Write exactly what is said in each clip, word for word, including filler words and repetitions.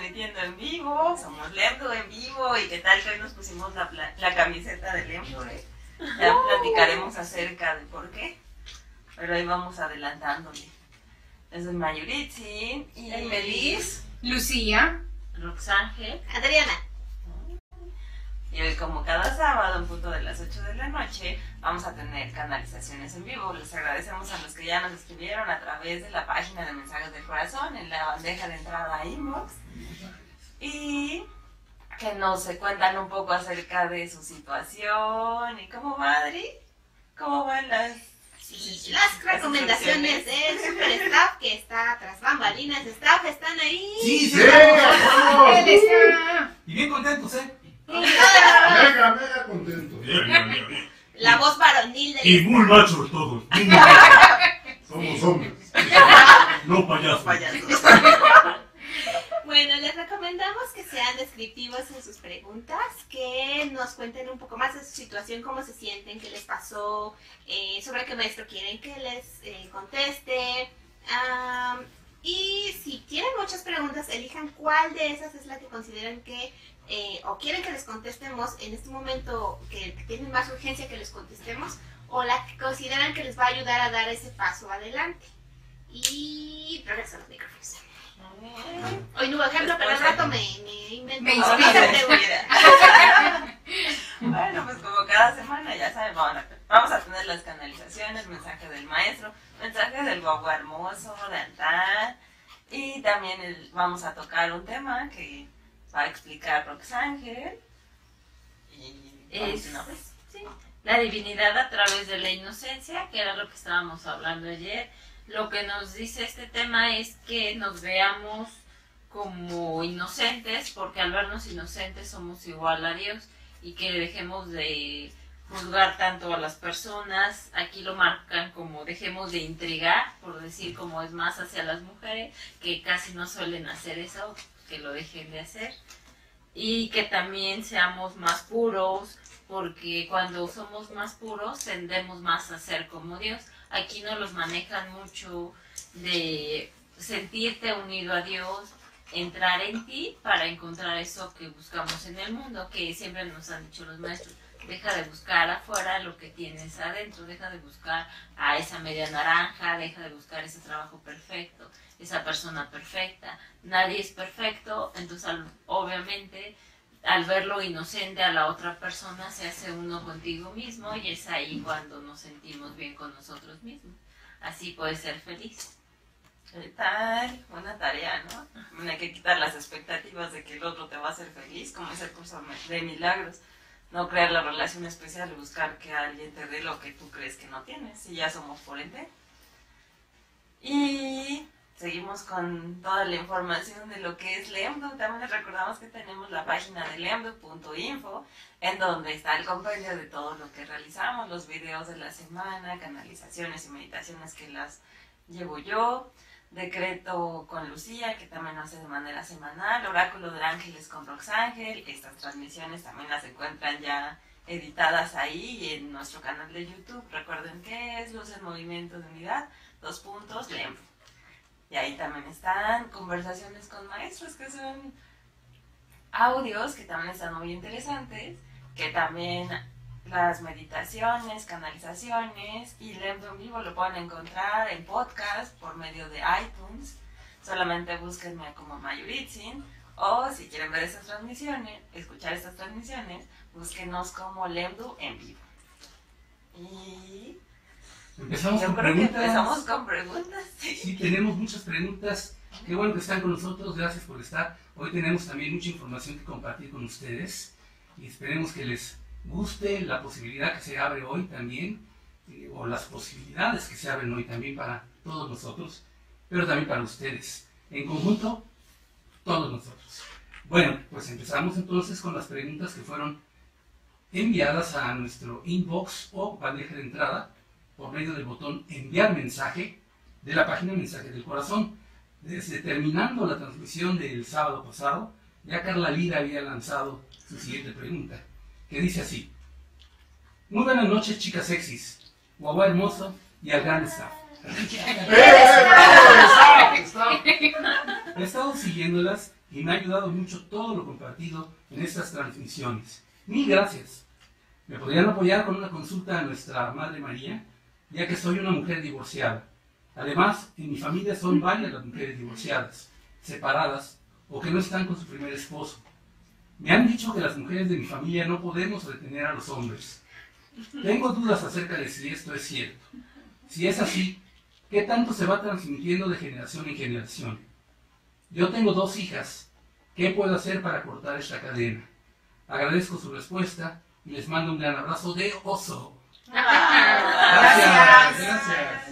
transmitiendo en vivo, somos Lemdu en vivo. ¿Y qué tal que hoy nos pusimos la, la camiseta de Lemdu? ¿eh? Ya platicaremos acerca de por qué, pero ahí vamos adelantándole. Yo soy Mayuritzin y Melis, Lucía, Roxángel, Adriana. Y hoy, como cada sábado, en punto de las ocho de la noche, vamos a tener canalizaciones en vivo. Les agradecemos a los que ya nos escribieron a través de la página de Mensajes del Corazón, en la bandeja de entrada inbox, y que nos cuentan un poco acerca de su situación y cómo va, Adri, cómo van las... Sí, las recomendaciones del super staff que está tras bambalinas. Staff, ¿están ahí? Sí, sí, él está. Y bien contentos, ¿eh? Mega, mega contento. La voz varonil del Y muy machos todos. Somos hombres. No payasos. payasos. Bueno, les recomendamos que sean descriptivos en sus preguntas, que nos cuenten un poco más de su situación, cómo se sienten, qué les pasó, eh, sobre qué maestro quieren que les eh, conteste. Um, y si tienen muchas preguntas, elijan cuál de esas es la que consideran que, eh, o quieren que les contestemos en este momento, que tienen más urgencia que les contestemos, o la que consideran que les va a ayudar a dar ese paso adelante. Y regreso a los micrófonos. Hoy no hubo ejemplo, pero al rato me, me invento. Me Ahora inspira. se inspira. Bueno, pues como cada semana, ya saben, vamos a tener las canalizaciones, mensaje del maestro, mensaje del guagua hermoso, de Antán, y también el, vamos a tocar un tema que va a explicar Roxángel. Y Es, una vez. sí, la divinidad a través de la inocencia, que era lo que estábamos hablando ayer. Lo que nos dice este tema es que nos veamos como inocentes, porque al vernos inocentes somos igual a Dios, y que dejemos de juzgar tanto a las personas. Aquí lo marcan como dejemos de intrigar, por decir, como es más hacia las mujeres, que casi no suelen hacer eso, que lo dejen de hacer. Y que también seamos más puros, porque cuando somos más puros tendemos más a ser como Dios. Aquí nos los manejan mucho de sentirte unido a Dios, entrar en ti para encontrar eso que buscamos en el mundo, que siempre nos han dicho los maestros. Deja de buscar afuera lo que tienes adentro, deja de buscar a esa media naranja, deja de buscar ese trabajo perfecto, esa persona perfecta. Nadie es perfecto, entonces al, obviamente al verlo inocente a la otra persona se hace uno contigo mismo, y es ahí cuando nos sentimos bien con nosotros mismos. Así puedes ser feliz. ¿Qué tal? Buena tarea, ¿no? Bueno, hay que quitar las expectativas de que el otro te va a hacer feliz, como es el curso de milagros. No crear la relación especial y buscar que alguien te dé lo que tú crees que no tienes, y ya somos por ende. Y seguimos con toda la información de lo que es Lemdu. También les recordamos que tenemos la página de lemdu punto info, en donde está el compendio de todo lo que realizamos, los videos de la semana, canalizaciones y meditaciones que las llevo yo, decreto con Lucía, que también lo hace de manera semanal, oráculo de ángeles con Roxángel. Estas transmisiones también las encuentran ya editadas ahí en nuestro canal de YouTube. Recuerden que es Luz en Movimiento de Unidad, dos puntos, Lemdu. Y ahí también están conversaciones con maestros, que son audios que también están muy interesantes, que también las meditaciones, canalizaciones y Lemdu en vivo lo pueden encontrar en podcast por medio de iTunes. Solamente búsquenme como Mayuritzin, o si quieren ver estas transmisiones, escuchar estas transmisiones, búsquenos como Lemdu en vivo. Y Empezamos yo con creo preguntas. que empezamos con preguntas. Sí. Sí, tenemos muchas preguntas. Qué bueno que están con nosotros. Gracias por estar. Hoy tenemos también mucha información que compartir con ustedes. Y esperemos que les guste la posibilidad que se abre hoy también, eh, o las posibilidades que se abren hoy también para todos nosotros, pero también para ustedes. En conjunto, todos nosotros. Bueno, pues empezamos entonces con las preguntas que fueron enviadas a nuestro inbox o bandeja de entrada por medio del botón enviar mensaje de la página Mensaje del Corazón. Desde terminando la transmisión del sábado pasado, ya Carla Lira había lanzado su siguiente pregunta, que dice así: muy buenas noches, chicas sexys, guagua hermoso y al gran staff. He estado siguiéndolas y me ha ayudado mucho todo lo compartido en estas transmisiones. Mil gracias. ¿Me podrían apoyar con una consulta a nuestra Madre María? Ya que soy una mujer divorciada. Además, en mi familia son varias las mujeres divorciadas, separadas o que no están con su primer esposo. Me han dicho que las mujeres de mi familia no podemos retener a los hombres. Tengo dudas acerca de si esto es cierto. Si es así, ¿qué tanto se va transmitiendo de generación en generación? Yo tengo dos hijas. ¿Qué puedo hacer para cortar esta cadena? Agradezco su respuesta y les mando un gran abrazo de oso. Gracias, gracias.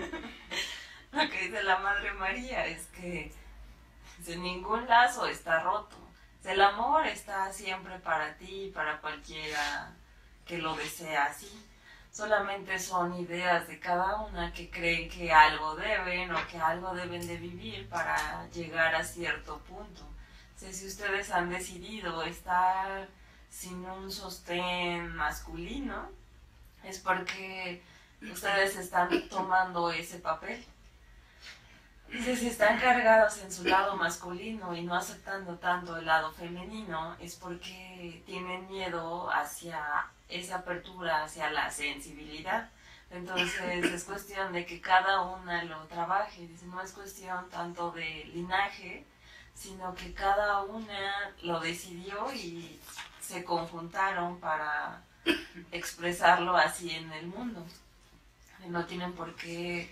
Lo que dice la Madre María es que si ningún lazo está roto, el amor está siempre para ti y para cualquiera que lo desea así. Solamente son ideas de cada una que creen que algo deben o que algo deben de vivir para llegar a cierto punto. O sea, si ustedes han decidido estar sin un sostén masculino, es porque ustedes están tomando ese papel. Dice, si están cargados en su lado masculino y no aceptando tanto el lado femenino, es porque tienen miedo hacia esa apertura, hacia la sensibilidad. Entonces es cuestión de que cada una lo trabaje. Dice, no es cuestión tanto de linaje, sino que cada una lo decidió y se conjuntaron para expresarlo así en el mundo. No tienen por qué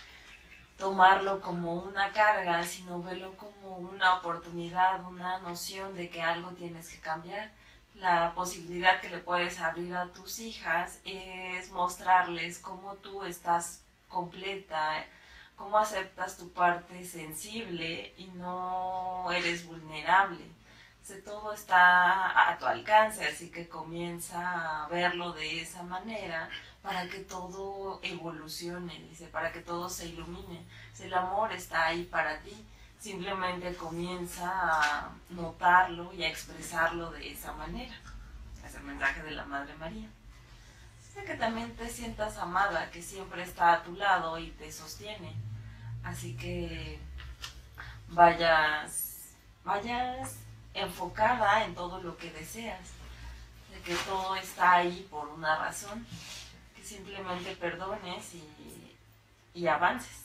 tomarlo como una carga, sino verlo como una oportunidad, una noción de que algo tienes que cambiar. La posibilidad que le puedes abrir a tus hijas es mostrarles cómo tú estás completa, cómo aceptas tu parte sensible y no eres vulnerable. O sea, todo está a tu alcance, así que comienza a verlo de esa manera para que todo evolucione, dice, para que todo se ilumine. O sea, el amor está ahí para ti, simplemente comienza a notarlo y a expresarlo de esa manera. Es el mensaje de la Madre María. O sea, que también te sientas amada, que siempre está a tu lado y te sostiene. Así que vayas, vayas enfocada en todo lo que deseas, de que todo está ahí por una razón, que simplemente perdones y, y avances.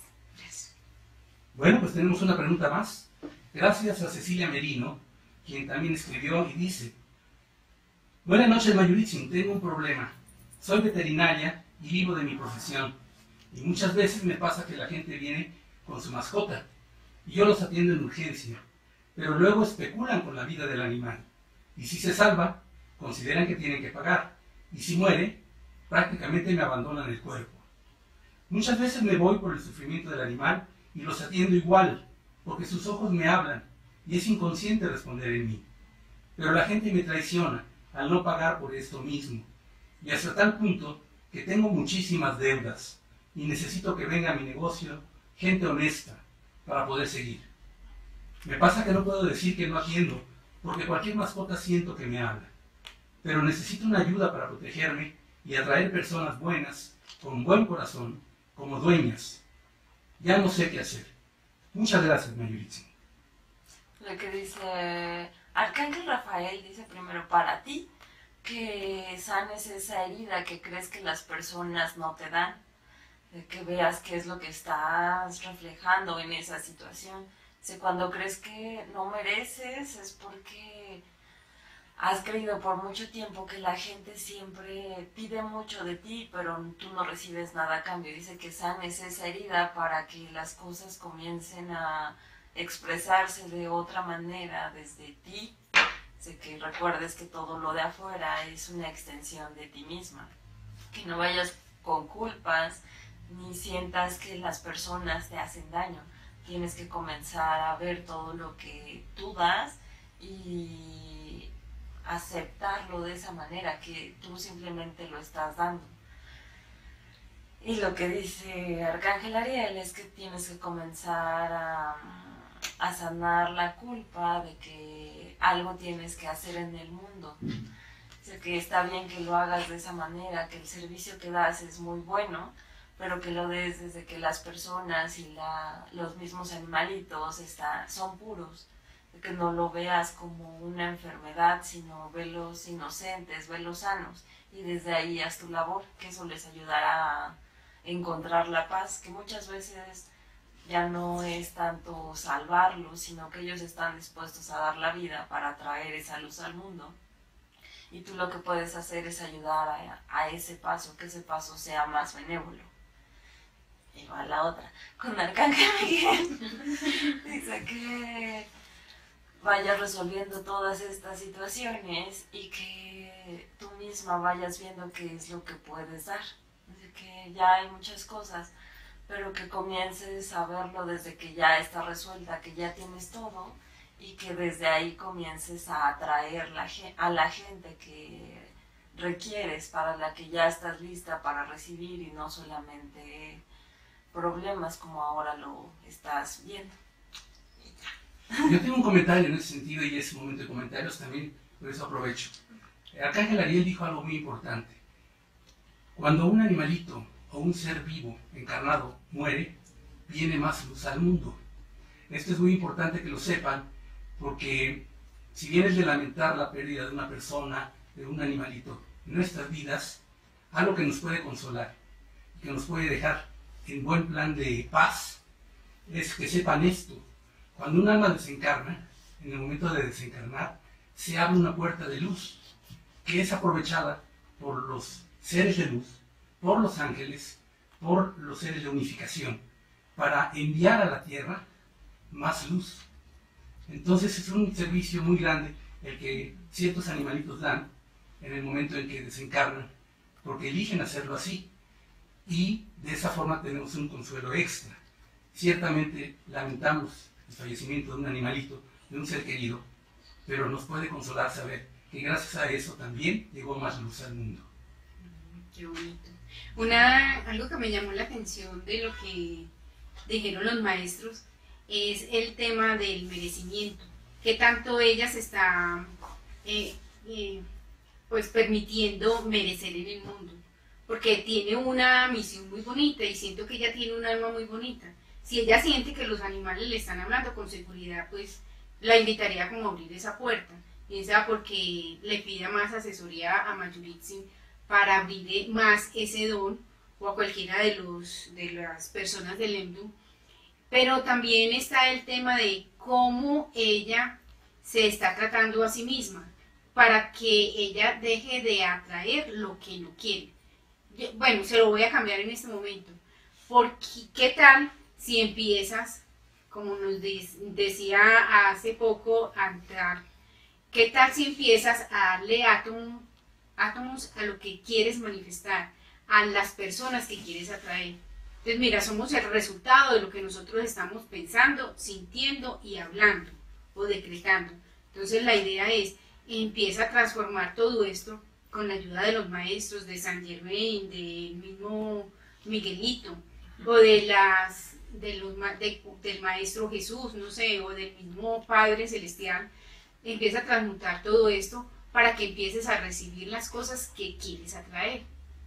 Bueno, pues tenemos una pregunta más. Gracias a Cecilia Merino, quien también escribió y dice: buenas noches, Mayuritzin, tengo un problema. Soy veterinaria y vivo de mi profesión. Y muchas veces me pasa que la gente viene con su mascota y yo los atiendo en urgencia. Pero luego especulan con la vida del animal. Y si se salva, consideran que tienen que pagar. Y si muere, prácticamente me abandonan el cuerpo. Muchas veces me voy por el sufrimiento del animal y los atiendo igual, porque sus ojos me hablan y es inconsciente responder en mí. Pero la gente me traiciona al no pagar por esto mismo. Y hasta tal punto que tengo muchísimas deudas y necesito que venga a mi negocio gente honesta para poder seguir. Me pasa que no puedo decir que no atiendo, porque cualquier mascota siento que me habla. Pero necesito una ayuda para protegerme y atraer personas buenas, con buen corazón, como dueñas. Ya no sé qué hacer. Muchas gracias, Mayuritzin. Lo que dice Arcángel Rafael, dice primero para ti, que sanes esa herida que crees que las personas no te dan, de que veas qué es lo que estás reflejando en esa situación. Si cuando crees que no mereces es porque has creído por mucho tiempo que la gente siempre pide mucho de ti, pero tú no recibes nada a cambio. Dice que sanes esa herida para que las cosas comiencen a expresarse de otra manera desde ti. Dice que recuerdes que todo lo de afuera es una extensión de ti misma. Que no vayas con culpas ni sientas que las personas te hacen daño. Tienes que comenzar a ver todo lo que tú das y aceptarlo de esa manera, que tú simplemente lo estás dando. Y lo que dice Arcángel Ariel es que tienes que comenzar a, a sanar la culpa de que algo tienes que hacer en el mundo. O sea, que está bien que lo hagas de esa manera, que el servicio que das es muy bueno, pero que lo des desde que las personas y la, los mismos animalitos está, son puros. que no lo veas como una enfermedad, sino velos inocentes, velos sanos, y desde ahí haz tu labor, que eso les ayudará a encontrar la paz, que muchas veces ya no es tanto salvarlos, sino que ellos están dispuestos a dar la vida para traer esa luz al mundo. Y tú lo que puedes hacer es ayudar a, a ese paso, que ese paso sea más benévolo. Y va la otra, con Arcángel Miguel. Dice que vayas resolviendo todas estas situaciones y que tú misma vayas viendo qué es lo que puedes dar. Dice que ya hay muchas cosas, pero que comiences a verlo desde que ya está resuelta, que ya tienes todo, y que desde ahí comiences a atraer la, a la gente que requieres, para la que ya estás lista para recibir, y no solamente problemas como ahora lo estás viendo. Yo tengo un comentario en ese sentido, y es un momento de comentarios también, por eso aprovecho. Arcángel Ariel dijo algo muy importante. Cuando un animalito o un ser vivo encarnado muere, viene más luz al mundo. Esto es muy importante que lo sepan, porque si bien es de lamentar la pérdida de una persona, de un animalito, en nuestras vidas, algo que nos puede consolar, que nos puede dejar en buen plan de paz, es que sepan esto. Cuando un alma desencarna, en el momento de desencarnar, se abre una puerta de luz, que es aprovechada por los seres de luz, por los ángeles, por los seres de unificación, para enviar a la tierra más luz. Entonces es un servicio muy grande el que ciertos animalitos dan en el momento en que desencarnan, porque eligen hacerlo así, y de esa forma tenemos un consuelo extra. Ciertamente lamentamos el fallecimiento de un animalito, de un ser querido, pero nos puede consolar saber que gracias a eso también llegó más luz al mundo. Qué bonito. Una, algo que me llamó la atención de lo que dijeron los maestros es el tema del merecimiento, que tanto ella se está eh, eh, pues permitiendo merecer en el mundo, porque tiene una misión muy bonita, y siento que ella tiene un alma muy bonita. Si ella siente que los animales le están hablando con seguridad, pues la invitaría como a abrir esa puerta, bien sea porque le pida más asesoría a Mayuritzin para abrir más ese don, o a cualquiera de, los, de las personas del Lemdu. Pero también está el tema de cómo ella se está tratando a sí misma, para que ella deje de atraer lo que no quiere. Bueno, se lo voy a cambiar en este momento, porque ¿qué tal si empiezas, como nos de, decía hace poco Antar, qué tal si empiezas a darle átomo, átomos a lo que quieres manifestar, a las personas que quieres atraer? Entonces mira, somos el resultado de lo que nosotros estamos pensando, sintiendo y hablando o decretando. Entonces la idea es, empieza a transformar todo esto con la ayuda de los maestros, de San Germain, del mismo Miguelito, o de las de los de, del maestro Jesús, no sé, o del mismo Padre Celestial. Empieza a transmutar todo esto para que empieces a recibir las cosas que quieres atraer.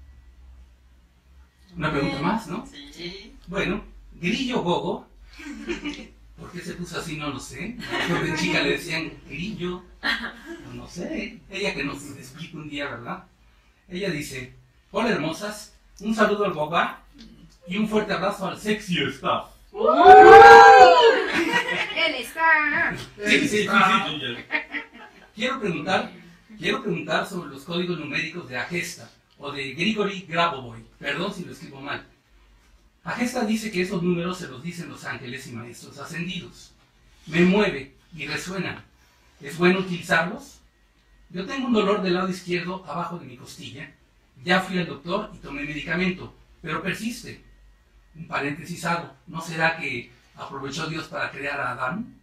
Una pregunta más, ¿no? Sí. Bueno, Grillo Gogo, ¿por qué se puso así? No lo sé. A de chica le decían Grillo, no sé. Ella que nos explica un día, ¿verdad? Ella dice: hola hermosas, un saludo al Goga y un fuerte abrazo al sexy staff. Él está. Sí, sí, sí, sí. Quiero preguntar, quiero preguntar sobre los códigos numéricos de Agesta o de Grigori Grabovoi. Perdón si lo escribo mal. Agesta dice que esos números se los dicen los ángeles y maestros ascendidos. Me mueve y resuenan. ¿Es bueno utilizarlos? Yo tengo un dolor del lado izquierdo abajo de mi costilla. Ya fui al doctor y tomé medicamento, pero persiste. Un paréntesis hago. ¿No será que aprovechó Dios para crear a Adán?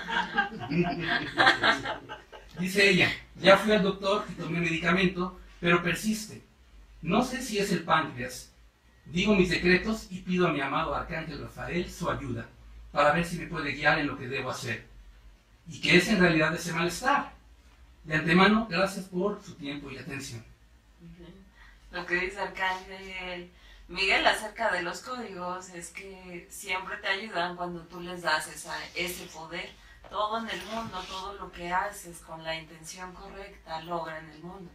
Dice ella, ya fui al doctor y tomé medicamento, pero persiste. No sé si es el páncreas. Digo mis decretos y pido a mi amado Arcángel Rafael su ayuda, para ver si me puede guiar en lo que debo hacer. ¿Y qué es en realidad ese malestar? De antemano, gracias por su tiempo y atención. Lo que dice Arcángel Miguel acerca de los códigos es que siempre te ayudan cuando tú les das esa, ese poder todo en el mundo, todo lo que haces con la intención correcta, logra en el mundo.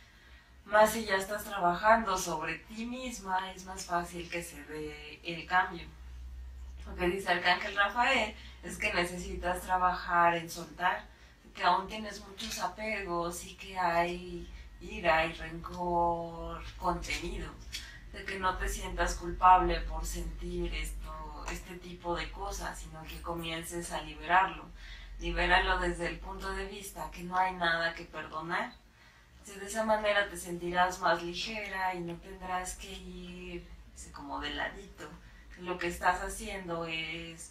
Más si ya estás trabajando sobre ti misma, es más fácil que se dé el cambio. Lo que dice Arcángel Rafael es que necesitas trabajar en soltar, que aún tienes muchos apegos y que hay ira y rencor contenido, de que no te sientas culpable por sentir esto, este tipo de cosas, sino que comiences a liberarlo. Libéralo desde el punto de vista que no hay nada que perdonar. De esa manera te sentirás más ligera y no tendrás que ir como de ladito. Lo que estás haciendo es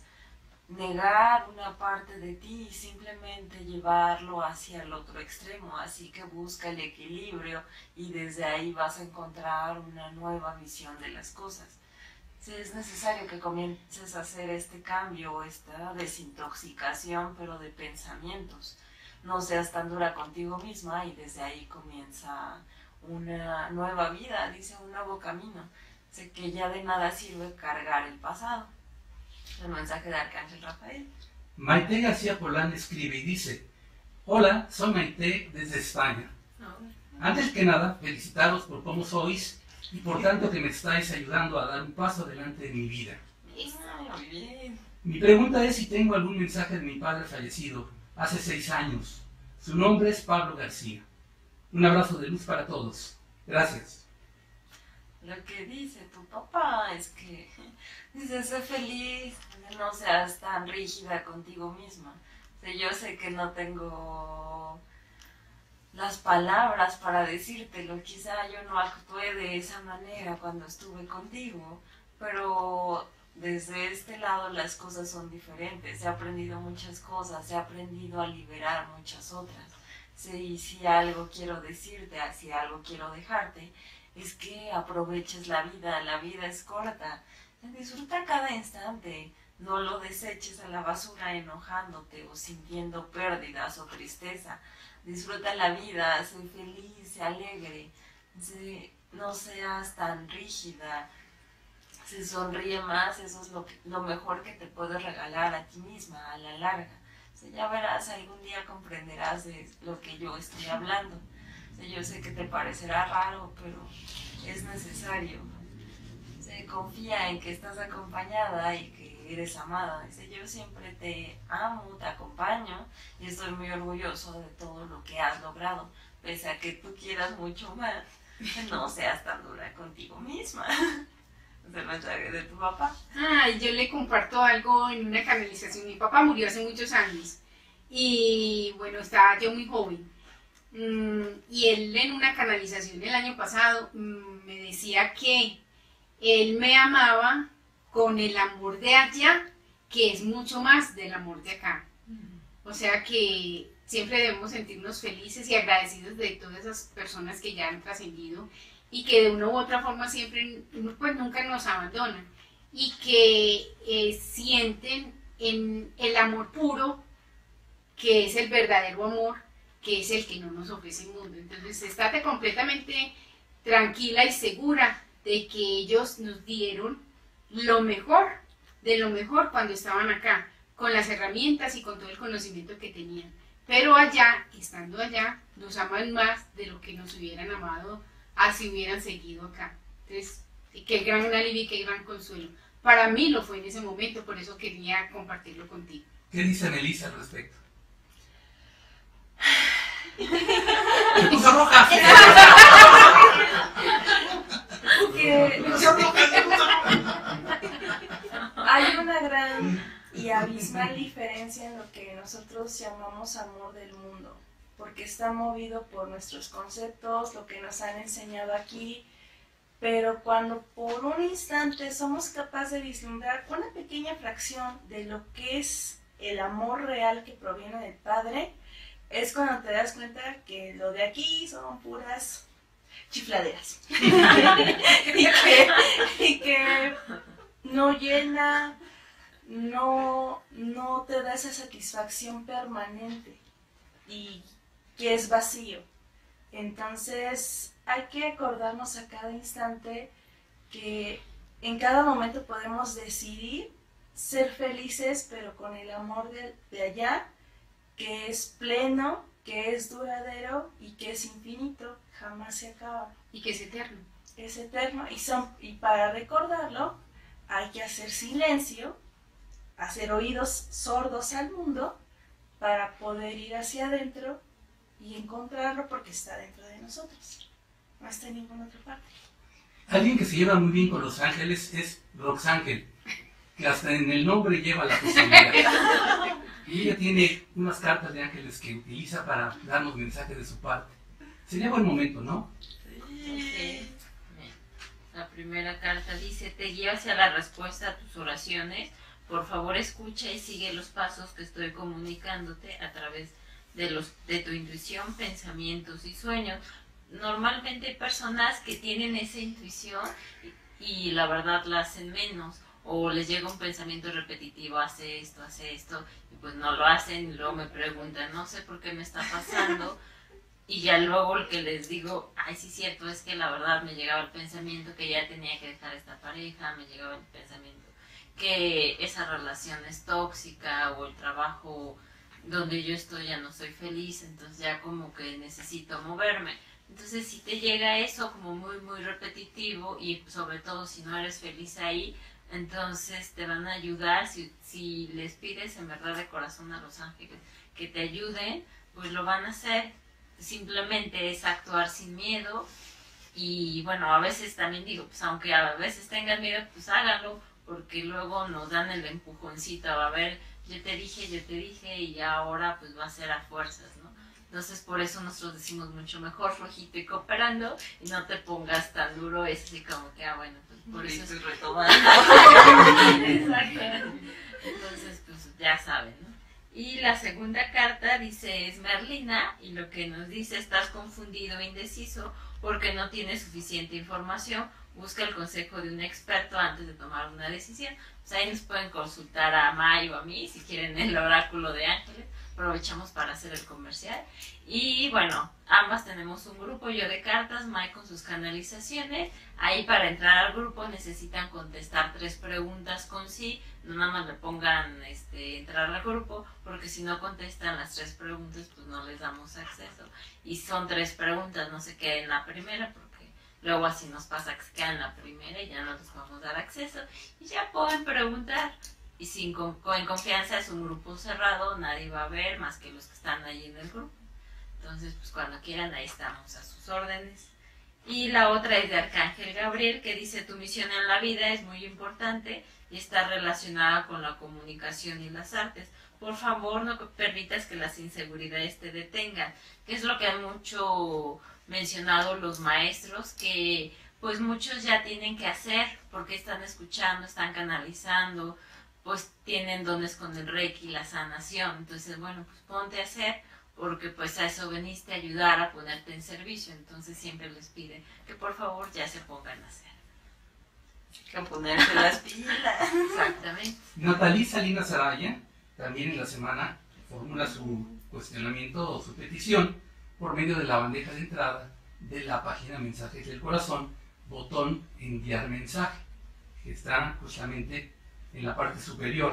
negar una parte de ti y simplemente llevarlo hacia el otro extremo. Así que busca el equilibrio y desde ahí vas a encontrar una nueva visión de las cosas. Es necesario que comiences a hacer este cambio, esta desintoxicación, pero de pensamientos. No seas tan dura contigo misma y desde ahí comienza una nueva vida, dice, un nuevo camino. Sé que ya de nada sirve cargar el pasado. El mensaje de Arcángel Rafael. Maite García Polán escribe y dice: hola, soy Maite desde España. Antes que nada, felicitaros por cómo sois y por tanto que me estáis ayudando a dar un paso adelante en mi vida. Muy bien. Mi pregunta es si tengo algún mensaje de mi padre fallecido hace seis años. Su nombre es Pablo García. Un abrazo de luz para todos. Gracias. Lo que dice tu papá es que dice: sé feliz, no seas tan rígida contigo misma. O sea, yo sé que no tengo las palabras para decírtelo, quizá yo no actué de esa manera cuando estuve contigo, pero desde este lado las cosas son diferentes. He aprendido muchas cosas, he aprendido a liberar muchas otras. Sí, si algo quiero decirte, si algo quiero dejarte, es que aproveches la vida. La vida es corta. Disfruta cada instante. No lo deseches a la basura enojándote o sintiendo pérdidas o tristeza. Disfruta la vida, sé feliz, sé alegre. Sé, no seas tan rígida. Se sonríe más, eso es lo, que, lo mejor que te puedes regalar a ti misma a la larga. O sea, ya verás, algún día comprenderás de lo que yo estoy hablando. O sea, yo sé que te parecerá raro, pero es necesario. O sea, confía en que estás acompañada y que eres amada. O sea, yo siempre te amo, te acompaño y estoy muy orgulloso de todo lo que has logrado. Pese a que tú quieras mucho más, no seas tan dura contigo misma. El mensaje de tu papá. Ay, yo le comparto algo en una canalización. Mi papá murió hace muchos años y bueno, estaba yo muy joven. Mm, y él en una canalización el año pasado mm, me decía que él me amaba con el amor de allá, que es mucho más del amor de acá. O sea que siempre debemos sentirnos felices y agradecidos de todas esas personas que ya han trascendido y que de una u otra forma siempre, pues nunca nos abandonan y que eh, sienten en el amor puro, que es el verdadero amor, que es el que no nos ofrece el mundo. Entonces, estate completamente tranquila y segura de que ellos nos dieron lo mejor de lo mejor cuando estaban acá, con las herramientas y con todo el conocimiento que tenían. Pero allá, estando allá, nos aman más de lo que nos hubieran amado así hubieran seguido acá. Entonces, qué gran alivio y qué gran consuelo. Para mí lo fue en ese momento, por eso quería compartirlo contigo. ¿Qué dice Melissa al respecto? ¡Se puso roja! Que hay una gran y abismal diferencia en lo que nosotros llamamos amor del mundo, porque está movido por nuestros conceptos, lo que nos han enseñado aquí, pero cuando por un instante somos capaces de vislumbrar una pequeña fracción de lo que es el amor real que proviene del Padre, es cuando te das cuenta que lo de aquí son puras chifladeras y, que, y que no llena, no, no te da esa satisfacción permanente y que es vacío. Entonces hay que acordarnos a cada instante que en cada momento podemos decidir ser felices, pero con el amor de, de allá, que es pleno, que es duradero y que es infinito, jamás se acaba. Y que es eterno. Es eterno y, son, y para recordarlo hay que hacer silencio, hacer oídos sordos al mundo para poder ir hacia adentro y encontrarlo porque está dentro de nosotros, no está en ninguna otra parte. Alguien que se lleva muy bien con los ángeles es Roxángel, que hasta en el nombre lleva la posibilidad. Y ella tiene unas cartas de ángeles que utiliza para darnos mensajes de su parte. Sería buen momento, ¿no? Sí. La primera carta dice: te guío hacia la respuesta a tus oraciones. Por favor, escucha y sigue los pasos que estoy comunicándote a través de, los, de tu intuición, pensamientos y sueños. Normalmente hay personas que tienen esa intuición y, y la verdad la hacen menos, o les llega un pensamiento repetitivo, hace esto, hace esto, y pues no lo hacen, y luego me preguntan, no sé por qué me está pasando, y ya luego el que les digo, ay, sí, cierto, es que la verdad me llegaba el pensamiento que ya tenía que dejar esta pareja, me llegaba el pensamiento que esa relación es tóxica, o el trabajo donde yo estoy ya no soy feliz, entonces ya como que necesito moverme. Entonces si te llega eso como muy muy repetitivo, y sobre todo si no eres feliz ahí, entonces te van a ayudar. Si, si les pides en verdad de corazón a los ángeles que te ayuden, pues lo van a hacer. Simplemente es actuar sin miedo. Y bueno, a veces también digo, pues aunque a veces tengan miedo, pues háganlo, porque luego nos dan el empujoncito, a ver, yo te dije, yo te dije, y ahora pues va a ser a fuerzas, ¿no? Entonces por eso nosotros decimos mucho mejor flojito y cooperando, y no te pongas tan duro, es así como que, ah, bueno, pues por eso es retomando. Exacto. Entonces pues ya saben, ¿no? Y la segunda carta dice, es Merlina, y lo que nos dice: estás confundido e indeciso porque no tienes suficiente información, busca el consejo de un experto antes de tomar una decisión. Pues ahí nos pueden consultar a May o a mí si quieren el oráculo de ángeles. Aprovechamos para hacer el comercial. Y bueno, ambas tenemos un grupo, yo de cartas, May con sus canalizaciones. Ahí para entrar al grupo necesitan contestar tres preguntas con sí, no nada más le pongan este, entrar al grupo, porque si no contestan las tres preguntas pues no les damos acceso. Y son tres preguntas, no se queden en la primera, porque luego así nos pasa que se quedan en la primera y ya no les vamos a dar acceso. Y ya pueden preguntar. Y sin con, con confianza, es un grupo cerrado, nadie va a ver más que los que están ahí en el grupo. Entonces, pues cuando quieran, ahí estamos a sus órdenes. Y la otra es de Arcángel Gabriel, que dice: tu misión en la vida es muy importante y está relacionada con la comunicación y las artes. Por favor, no permitas que las inseguridades te detengan, que es lo que han mucho mencionado los maestros, que pues muchos ya tienen que hacer, porque están escuchando, están canalizando, pues tienen dones con el Reiki y la sanación. Entonces, bueno, pues ponte a hacer, porque pues a eso veniste a ayudar, a ponerte en servicio. Entonces siempre les piden que por favor ya se pongan a hacer. Que ponerse las pilas. Exactamente. Natalí Salinas Araya también en la semana formula su cuestionamiento o su petición por medio de la bandeja de entrada de la página Mensajes del Corazón, botón enviar mensaje, que está justamente en la parte superior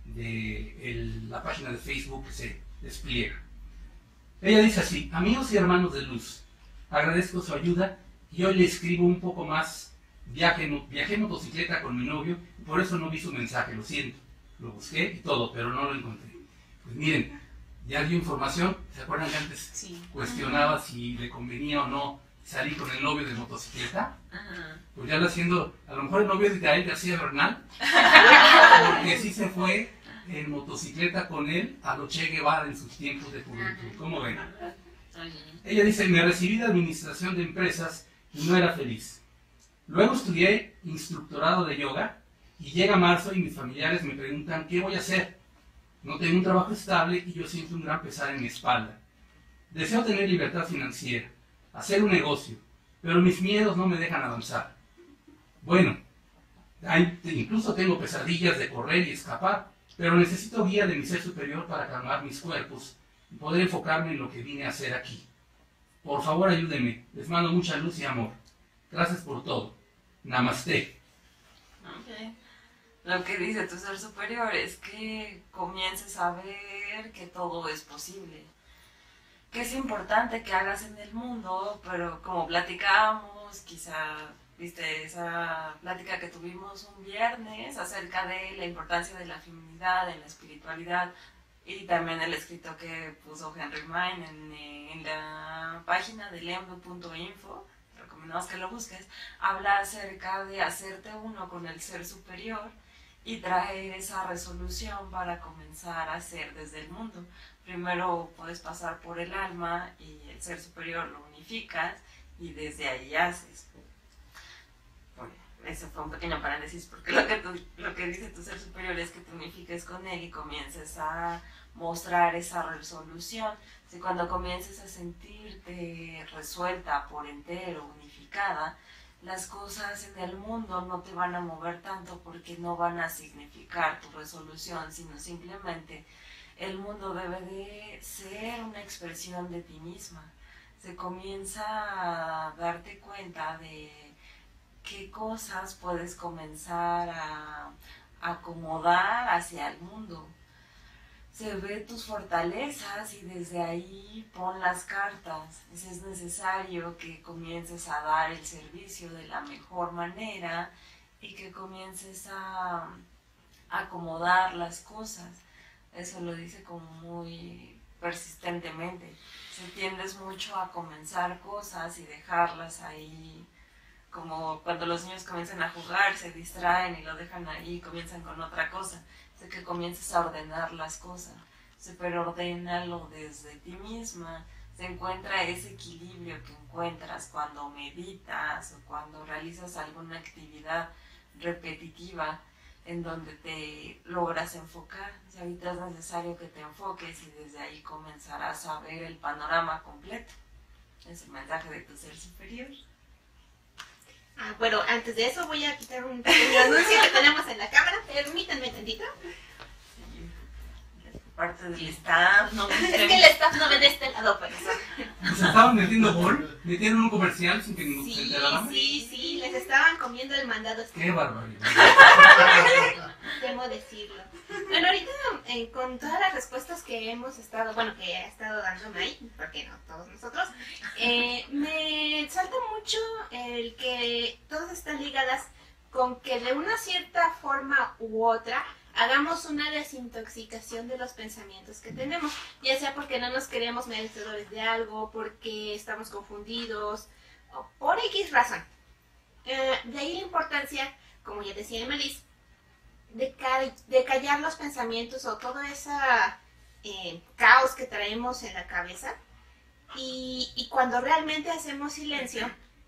de el, la página de Facebook que se despliega. Ella dice así: amigos y hermanos de luz, agradezco su ayuda y hoy le escribo un poco más. Viaje, viajé en motocicleta con mi novio y por eso no vi su mensaje, lo siento. Lo busqué y todo, pero no lo encontré. Pues miren, ya dio información. ¿Se acuerdan que antes Sí. cuestionaba si le convenía o no salir con el novio de motocicleta? Ajá. Pues ya lo haciendo, a lo mejor el novio es de Gael García Bernal, porque sí se fue en motocicleta con él a lo Che Guevara en sus tiempos de juventud. ¿Cómo ven? Oye. Ella dice: me recibí de administración de empresas y no era feliz. Luego estudié instructorado de yoga y llega marzo y mis familiares me preguntan qué voy a hacer. No tengo un trabajo estable y yo siento un gran pesar en mi espalda. Deseo tener libertad financiera, hacer un negocio, pero mis miedos no me dejan avanzar. Bueno, hay, incluso tengo pesadillas de correr y escapar, pero necesito guía de mi ser superior para calmar mis cuerpos y poder enfocarme en lo que vine a hacer aquí. Por favor, ayúdenme. Les mando mucha luz y amor. Gracias por todo. Namaste. Okay. lo que dice tu ser superior es que comiences a ver que todo es posible, que es importante que hagas en el mundo, pero como platicábamos, quizá viste esa plática que tuvimos un viernes acerca de la importancia de la feminidad en la espiritualidad, y también el escrito que puso Henry Main en, en la página de lemdo punto info, recomendamos que lo busques, habla acerca de hacerte uno con el ser superior y traer esa resolución para comenzar a hacer desde el mundo. Primero puedes pasar por el alma y el ser superior lo unificas y desde ahí haces. Bueno, ese fue un pequeño paréntesis porque lo que, tu, lo que dice tu ser superior es que te unifiques con él y comiences a mostrar esa resolución. Si cuando comiences a sentirte resuelta por entero, unificada, las cosas en el mundo no te van a mover tanto porque no van a significar tu resolución, sino simplemente el mundo debe de ser una expresión de ti misma. Se comienza a darte cuenta de qué cosas puedes comenzar a acomodar hacia el mundo. Se ve tus fortalezas y desde ahí pon las cartas. Es necesario que comiences a dar el servicio de la mejor manera y que comiences a acomodar las cosas. Eso lo dice como muy persistentemente. Si tiendes mucho a comenzar cosas y dejarlas ahí, como cuando los niños comienzan a jugar, se distraen y lo dejan ahí y comienzan con otra cosa. De que comiences a ordenar las cosas, pero ordénalo desde ti misma. Se encuentra ese equilibrio que encuentras cuando meditas o cuando realizas alguna actividad repetitiva en donde te logras enfocar. Si ahorita es necesario que te enfoques y desde ahí comenzarás a ver el panorama completo. Es el mensaje de tu ser superior. Ah, bueno, antes de eso voy a quitar un pequeño anuncio que tenemos en la cámara. Permítanme tantito. Sí, parte del staff. No, es que el staff no ve de este lado, por eso. ¿Se estaban metiendo gol? ¿Metieron un comercial sin que nos Sí, enteráramos? sí, sí, les estaban comiendo el mandado. ¡Qué barbaridad! Debo decirlo. Bueno, ahorita eh, con todas las respuestas que hemos estado, bueno, que ha estado dando May, ¿por qué no? Todos nosotros, eh, me salta mucho el que todas están ligadas con que de una cierta forma u otra hagamos una desintoxicación de los pensamientos que tenemos, ya sea porque no nos creemos merecedores de algo, porque estamos confundidos, o por X razón. Eh, de ahí la importancia, como ya decía Emelis, de, ca- de callar los pensamientos o todo ese eh, caos que traemos en la cabeza, y, y cuando realmente hacemos silencio,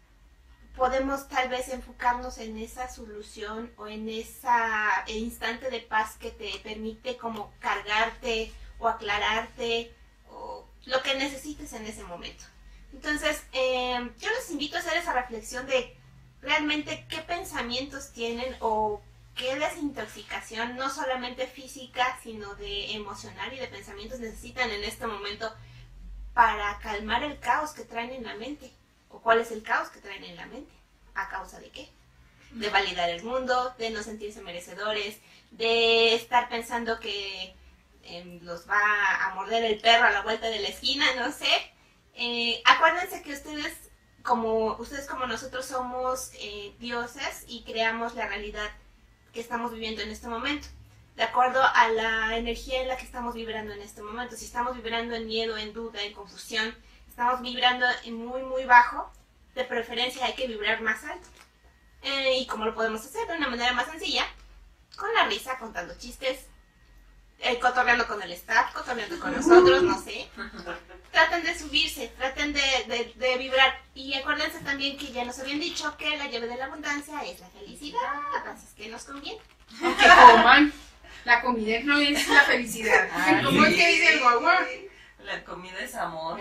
podemos tal vez enfocarnos en esa solución o en ese instante de paz que te permite como cargarte o aclararte o lo que necesites en ese momento. Entonces, eh, yo les invito a hacer esa reflexión de realmente qué pensamientos tienen o qué desintoxicación, no solamente física, sino de emocional y de pensamientos necesitan en este momento para calmar el caos que traen en la mente. ¿O cuál es el caos que traen en la mente? ¿A causa de qué? De validar el mundo, de no sentirse merecedores, de estar pensando que eh, los va a morder el perro a la vuelta de la esquina, no sé. Eh, acuérdense que ustedes como, ustedes como nosotros somos eh, dioses y creamos la realidad que estamos viviendo en este momento, de acuerdo a la energía en la que estamos vibrando en este momento. Si estamos vibrando en miedo, en duda, en confusión, estamos vibrando en muy muy bajo, de preferencia hay que vibrar más alto. Eh, y cómo lo podemos hacer de una manera más sencilla, con la risa, contando chistes, eh, cotorreando con el staff, cotorreando con nosotros, no sé. Traten de subirse, traten de, de, de vibrar. Y acuérdense también que ya nos habían dicho que la llave de la abundancia es la felicidad, así es que nos conviene. Aunque coman, la comida no es la felicidad. Ay, ¿Cómo es que dice el guagua? La comida es amor.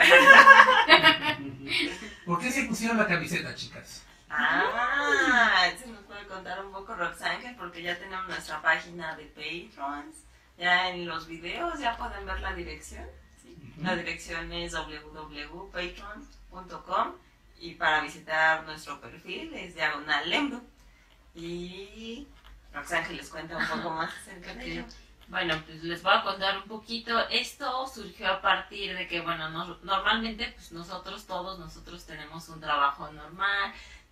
¿Por qué se pusieron la camiseta, chicas? Ah, se nos puede contar un poco Roxángel, porque ya tenemos nuestra página de Patrons. Ya en los videos ya pueden ver la dirección. ¿Sí? Uh-huh. La dirección es doble u doble u doble u punto patreon punto com y para visitar nuestro perfil es diagonal lemdo. Y Roxana, que les cuenta un poco más acerca de ello. Bueno, pues les voy a contar un poquito. Esto surgió a partir de que, bueno, no, normalmente pues nosotros todos, nosotros tenemos un trabajo normal,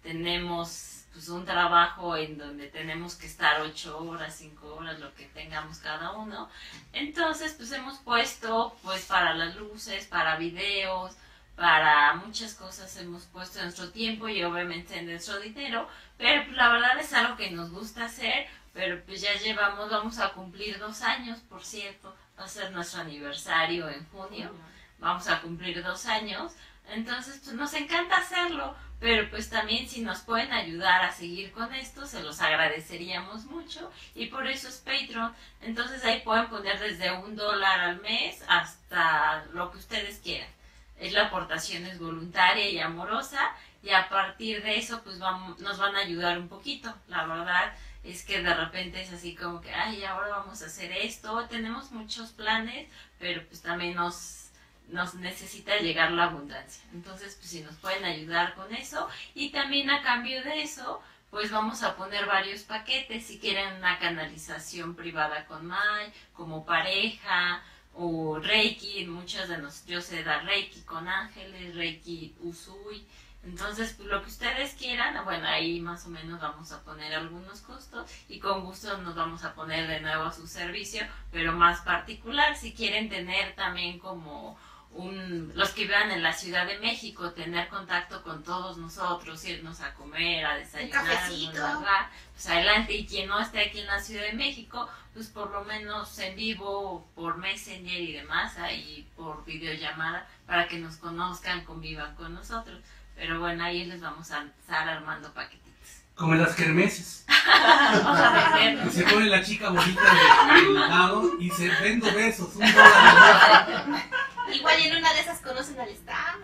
tenemos pues un trabajo en donde tenemos que estar ocho horas, cinco horas, lo que tengamos cada uno. Entonces, pues hemos puesto, pues para las luces, para videos, para muchas cosas hemos puesto nuestro tiempo y obviamente nuestro dinero, pero pues, la verdad es algo que nos gusta hacer. Pero pues ya llevamos, vamos a cumplir dos años, por cierto, va a ser nuestro aniversario en junio, vamos a cumplir dos años, entonces pues nos encanta hacerlo, pero pues también si nos pueden ayudar a seguir con esto, se los agradeceríamos mucho, y por eso es Patreon. Entonces ahí pueden poner desde un dólar al mes hasta lo que ustedes quieran. Es la aportación es voluntaria y amorosa, y a partir de eso pues vamos, nos van a ayudar un poquito, la verdad. Es que de repente es así como que, ay, ahora vamos a hacer esto, tenemos muchos planes, pero pues también nos, nos necesita llegar la abundancia. Entonces, pues si nos pueden ayudar con eso, y también a cambio de eso, pues vamos a poner varios paquetes, si quieren una canalización privada con Mai, como pareja, o Reiki, muchas de nosotros, yo sé dar Reiki con ángeles, Reiki Usui. Entonces, pues lo que ustedes quieran, bueno, ahí más o menos vamos a poner algunos costos y con gusto nos vamos a poner de nuevo a su servicio, pero más particular. Si quieren tener también como un, los que vivan en la Ciudad de México, tener contacto con todos nosotros, irnos a comer, a desayunar, un cafecito, pues adelante. Y quien no esté aquí en la Ciudad de México, pues por lo menos en vivo, por Messenger y demás, ahí por videollamada, para que nos conozcan, convivan con nosotros. Pero bueno, ahí les vamos a estar armando paquetitos. Como en las kermeses. Vamos a vender. Se pone la chica bonita del lado y se vendo besos, un dólar. Igual en una de esas conocen al staff.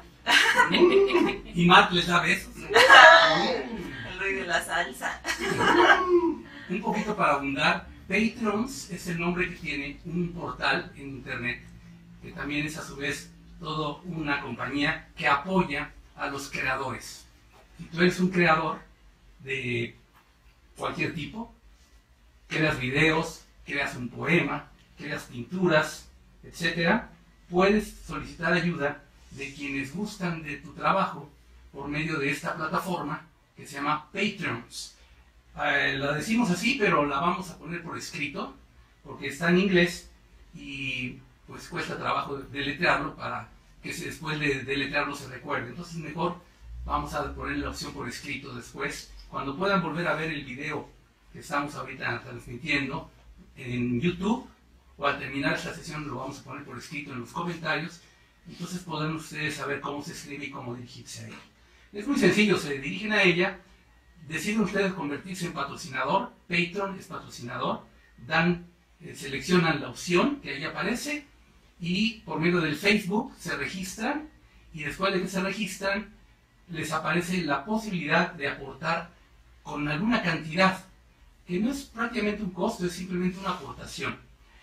Y Matt les da besos. El rey de la salsa. Un poquito para abundar, Patreons es el nombre que tiene un portal en internet, que también es a su vez todo una compañía que apoya a los creadores. Si tú eres un creador de cualquier tipo, creas videos, creas un poema, creas pinturas, etcétera, puedes solicitar ayuda de quienes gustan de tu trabajo por medio de esta plataforma que se llama Patreons. Eh, la decimos así, pero la vamos a poner por escrito porque está en inglés y pues cuesta trabajo deletrearlo para que si después de deletrearlo se recuerde. Entonces mejor vamos a poner la opción por escrito después. Cuando puedan volver a ver el video que estamos ahorita transmitiendo en YouTube, o al terminar esta sesión lo vamos a poner por escrito en los comentarios, entonces podrán ustedes saber cómo se escribe y cómo dirigirse a ella. Es muy sencillo, se dirigen a ella, deciden ustedes convertirse en patrocinador, Patreon es patrocinador, dan, eh, seleccionan la opción que ahí aparece, y por medio del Facebook se registran, y después de que se registran les aparece la posibilidad de aportar con alguna cantidad que no es prácticamente un costo, es simplemente una aportación,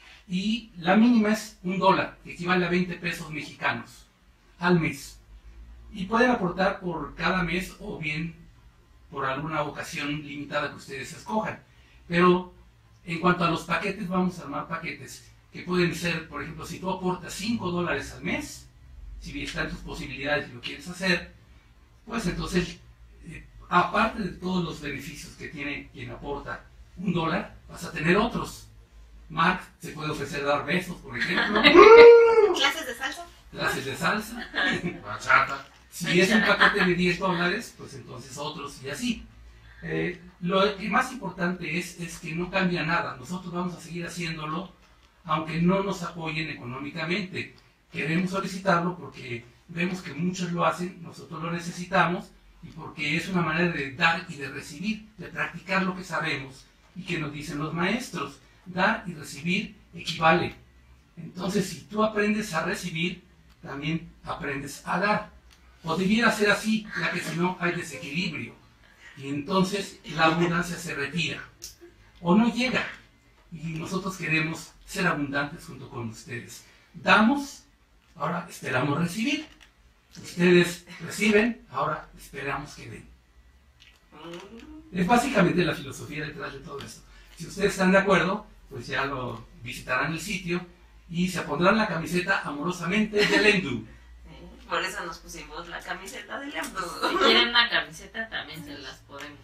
y la mínima es un dólar, que equivale a veinte pesos mexicanos al mes, y pueden aportar por cada mes o bien por alguna ocasión limitada que ustedes escojan. Pero en cuanto a los paquetes, vamos a armar paquetes que pueden ser, por ejemplo, si tú aportas cinco dólares al mes, si están tus posibilidades y lo quieres hacer, pues entonces, eh, aparte de todos los beneficios que tiene quien aporta un dólar, vas a tener otros. Mark se puede ofrecer dar besos, por ejemplo. Clases de salsa. Clases de salsa. Bachata. Si es un paquete de diez dólares, pues entonces otros y así. Eh, lo que más importante es, es que no cambia nada. Nosotros vamos a seguir haciéndolo, aunque no nos apoyen económicamente. Queremos solicitarlo porque vemos que muchos lo hacen, nosotros lo necesitamos, y porque es una manera de dar y de recibir, de practicar lo que sabemos y que nos dicen los maestros. Dar y recibir equivale. Entonces, si tú aprendes a recibir, también aprendes a dar. O debiera ser así, ya que si no hay desequilibrio. Y entonces la abundancia se retira. O no llega. Y nosotros queremos ser abundantes junto con ustedes. Damos, ahora esperamos recibir. Ustedes reciben, ahora esperamos que den. Es básicamente la filosofía detrás de todo esto. Si ustedes están de acuerdo, pues ya lo visitarán el sitio y se pondrán la camiseta amorosamente de Lemdu. Sí, por eso nos pusimos la camiseta de Lemdu. Si quieren una camiseta, también se las podemos.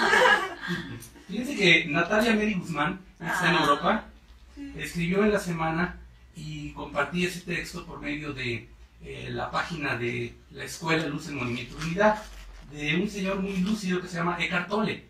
Fíjense que Natalia Mary Guzmán, que está en Ah. Europa, escribió en la semana y compartí ese texto por medio de eh, la página de la Escuela Luz en Movimiento de Unidad, de un señor muy lúcido que se llama Eckhart Tolle.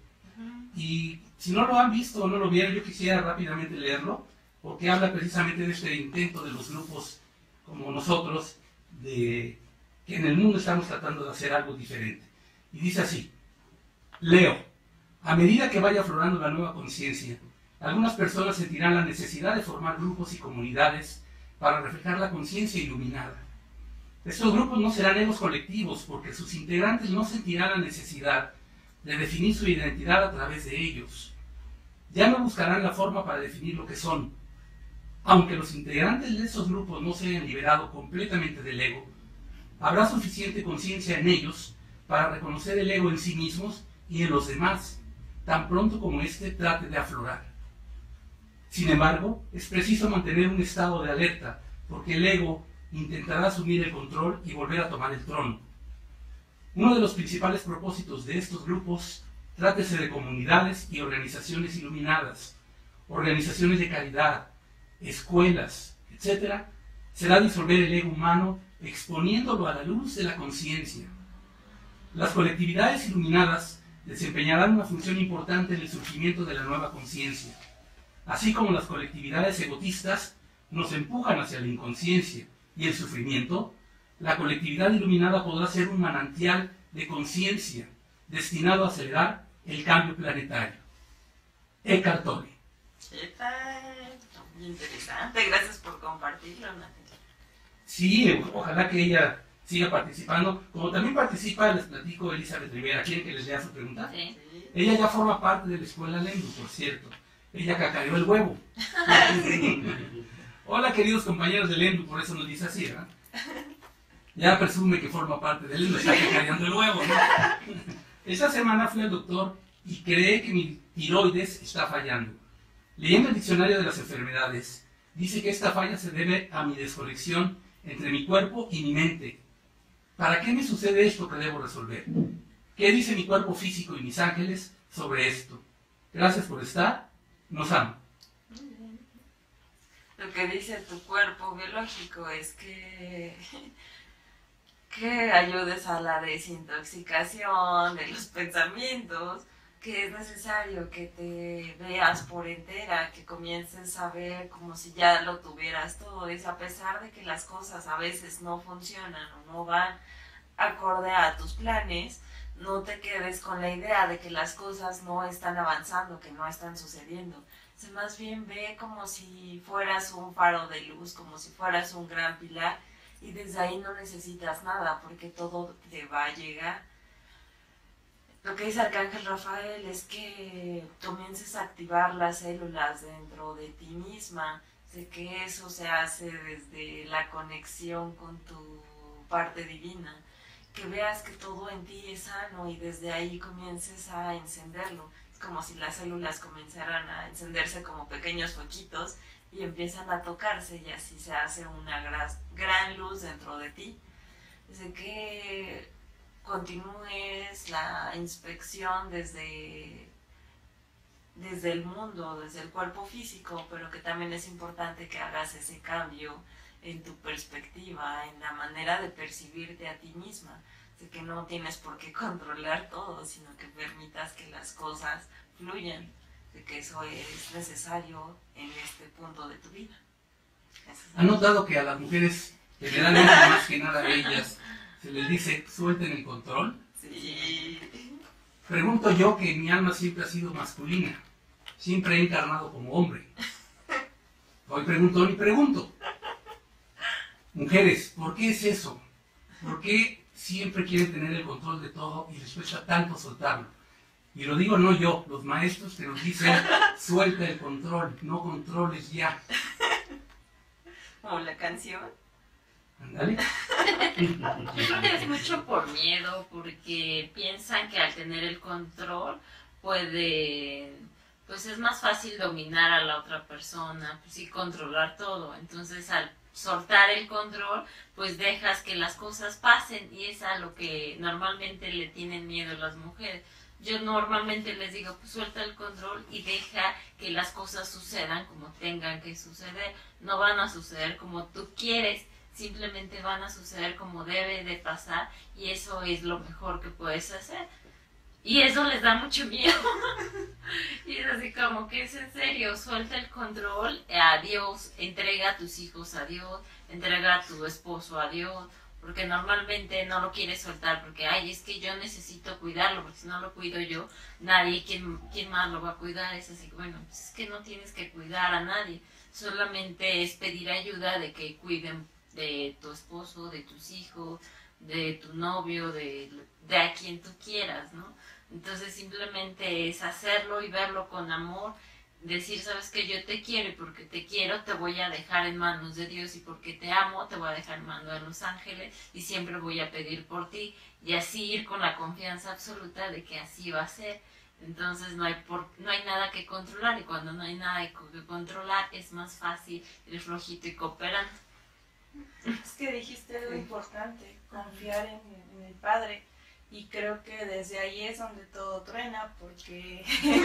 Y si no lo han visto o no lo vieron, yo quisiera rápidamente leerlo, porque habla precisamente de este intento de los grupos como nosotros, de que en el mundo estamos tratando de hacer algo diferente. Y dice así, leo, a medida que vaya aflorando la nueva conciencia, algunas personas sentirán la necesidad de formar grupos y comunidades para reflejar la conciencia iluminada. Estos grupos no serán egos colectivos porque sus integrantes no sentirán la necesidad de definir su identidad a través de ellos. Ya no buscarán la forma para definir lo que son. Aunque los integrantes de esos grupos no se hayan liberado completamente del ego, habrá suficiente conciencia en ellos para reconocer el ego en sí mismos y en los demás, tan pronto como éste trate de aflorar. Sin embargo, es preciso mantener un estado de alerta, porque el ego intentará asumir el control y volver a tomar el trono. Uno de los principales propósitos de estos grupos, trátese de comunidades y organizaciones iluminadas, organizaciones de caridad, escuelas, etcétera, será disolver el ego humano exponiéndolo a la luz de la conciencia. Las colectividades iluminadas desempeñarán una función importante en el surgimiento de la nueva conciencia. Así como las colectividades egotistas nos empujan hacia la inconsciencia y el sufrimiento, la colectividad iluminada podrá ser un manantial de conciencia destinado a acelerar el cambio planetario. Eckhart Tolle. ¿Qué tal? Muy interesante, gracias por compartirlo, Natalia. Sí, ojalá que ella siga participando. Como también participa, les platico, Elizabeth Rivera. ¿Quieren que les lea su pregunta? Sí. Sí. Ella ya forma parte de la escuela Lemdu, por cierto. Ella cacareó el huevo. Hola, queridos compañeros de Lemdu, por eso nos dice así, ¿verdad? Ya presume que forma parte de Lemdu, está cacareando el huevo, ¿no? Esta semana fui al doctor y cree que mi tiroides está fallando. Leyendo el diccionario de las enfermedades, dice que esta falla se debe a mi desconexión entre mi cuerpo y mi mente. ¿Para qué me sucede esto que debo resolver? ¿Qué dice mi cuerpo físico y mis ángeles sobre esto? Gracias por estar. Nos amo. Lo que dice tu cuerpo biológico es que, que ayudes a la desintoxicación de los pensamientos, que es necesario que te veas por entera, que comiences a ver como si ya lo tuvieras todo. Es a pesar de que las cosas a veces no funcionan o no van acorde a tus planes, no te quedes con la idea de que las cosas no están avanzando, que no están sucediendo. O sea, más bien ve como si fueras un faro de luz, como si fueras un gran pilar, y desde ahí no necesitas nada, porque todo te va a llegar. Lo que dice Arcángel Rafael es que comiences a activar las células dentro de ti misma, de que eso se hace desde la conexión con tu parte divina, que veas que todo en ti es sano y desde ahí comiences a encenderlo. Es como si las células comenzaran a encenderse como pequeños foquitos y empiezan a tocarse y así se hace una gran, gran luz dentro de ti. Desde que continúes la inspección desde, desde el mundo, desde el cuerpo físico, pero que también es importante que hagas ese cambio en tu perspectiva, en la manera de percibirte a ti misma, de que no tienes por qué controlar todo, sino que permitas que las cosas fluyan, de que eso es necesario en este punto de tu vida. ¿Han notado que a las mujeres, generalmente más que nada a ellas, se les dice suelten el control? Sí. Pregunto yo que mi alma siempre ha sido masculina, siempre he encarnado como hombre. Hoy pregunto y pregunto. Mujeres, ¿por qué es eso? ¿Por qué siempre quieren tener el control de todo y les cuesta tanto soltarlo? Y lo digo no yo, los maestros que nos dicen suelta el control, no controles ya. Como la canción. Ándale. Yo creo que es mucho por miedo, porque piensan que al tener el control pueden, pues es más fácil dominar a la otra persona, pues y controlar todo. Entonces al soltar el control, pues dejas que las cosas pasen, y es a lo que normalmente le tienen miedo las mujeres. Yo normalmente les digo, pues suelta el control y deja que las cosas sucedan como tengan que suceder. No van a suceder como tú quieres, simplemente van a suceder como debe de pasar, y eso es lo mejor que puedes hacer. Y eso les da mucho miedo. Y es así como que es en serio, suelta el control a Dios, entrega a tus hijos a Dios, entrega a tu esposo a Dios, porque normalmente no lo quieres soltar porque, ay, es que yo necesito cuidarlo, porque si no lo cuido yo, nadie, ¿quién, quién más lo va a cuidar? Es así, bueno, pues es que no tienes que cuidar a nadie, solamente es pedir ayuda de que cuiden de tu esposo, de tus hijos, de tu novio, de, de a quien tú quieras, ¿no? Entonces simplemente es hacerlo y verlo con amor, decir, sabes que yo te quiero y porque te quiero te voy a dejar en manos de Dios, y porque te amo te voy a dejar en manos de los ángeles, y siempre voy a pedir por ti, y así ir con la confianza absoluta de que así va a ser. Entonces no hay, por, no hay nada que controlar, y cuando no hay nada que controlar es más fácil ir flojito y cooperando. Es que dijiste algo importante, confiar en, en el Padre, y creo que desde ahí es donde todo truena, porque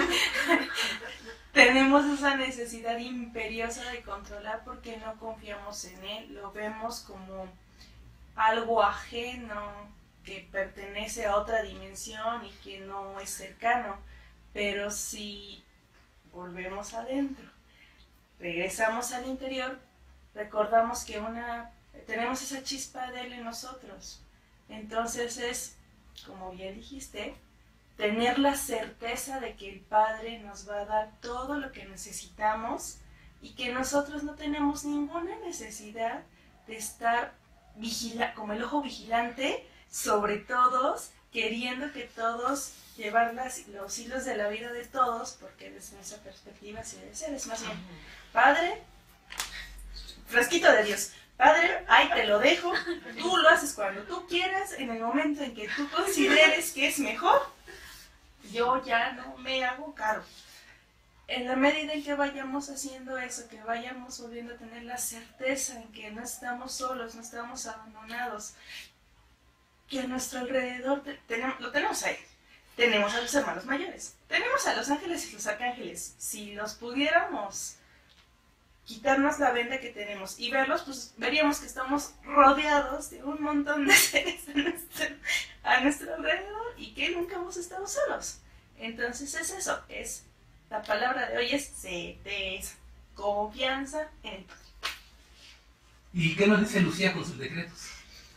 tenemos esa necesidad imperiosa de controlar porque no confiamos en Él, lo vemos como algo ajeno que pertenece a otra dimensión y que no es cercano, pero si volvemos adentro, regresamos al interior, recordamos que una, tenemos esa chispa de Él en nosotros. Entonces es, como bien dijiste, tener la certeza de que el Padre nos va a dar todo lo que necesitamos, y que nosotros no tenemos ninguna necesidad de estar vigila, como el ojo vigilante sobre todos, queriendo que todos, llevar las, los hilos de la vida de todos, porque desde esa perspectiva sí debe ser, es más bien, Padre, fresquito de Dios, Padre, ahí te lo dejo, tú lo haces cuando tú quieras, en el momento en que tú consideres que es mejor, yo ya no me hago cargo. En la medida en que vayamos haciendo eso, que vayamos volviendo a tener la certeza en que no estamos solos, no estamos abandonados, que a nuestro alrededor te, tenemos, lo tenemos ahí, tenemos a los hermanos mayores, tenemos a los ángeles y los arcángeles. Si los pudiéramos quitarnos la venda que tenemos y verlos, pues veríamos que estamos rodeados de un montón de seres a nuestro, a nuestro alrededor, y que nunca hemos estado solos. Entonces es eso, es la palabra de hoy es certeza, confianza en el Padre. ¿Y qué nos dice Lucía con sus decretos?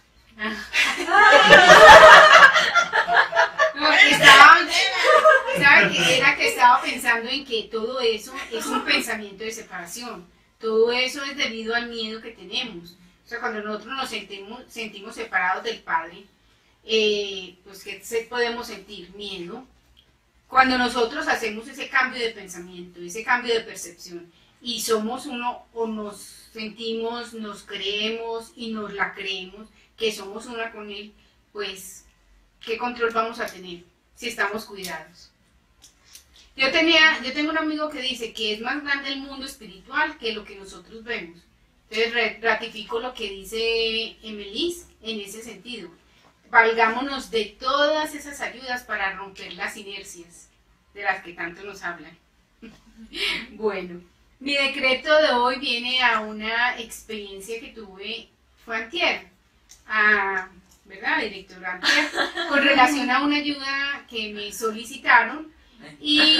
No, estaba, ¿sabe qué era? Que estaba pensando en que todo eso es un pensamiento de separación. Todo eso es debido al miedo que tenemos. O sea, cuando nosotros nos sentimos, sentimos separados del Padre, eh, pues que podemos sentir miedo. Cuando nosotros hacemos ese cambio de pensamiento, ese cambio de percepción, y somos uno, o nos sentimos, nos creemos y nos la creemos, que somos una con Él, pues, ¿qué control vamos a tener si estamos cuidados? Yo, tenía, yo tengo un amigo que dice que es más grande el mundo espiritual que lo que nosotros vemos. Entonces ratifico lo que dice Emelis en ese sentido. Valgámonos de todas esas ayudas para romper las inercias de las que tanto nos hablan. Bueno, mi decreto de hoy viene a una experiencia que tuve, fue antier, a, ¿verdad, director? Antier, con relación a una ayuda que me solicitaron. Y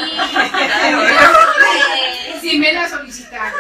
sí me la solicitaron.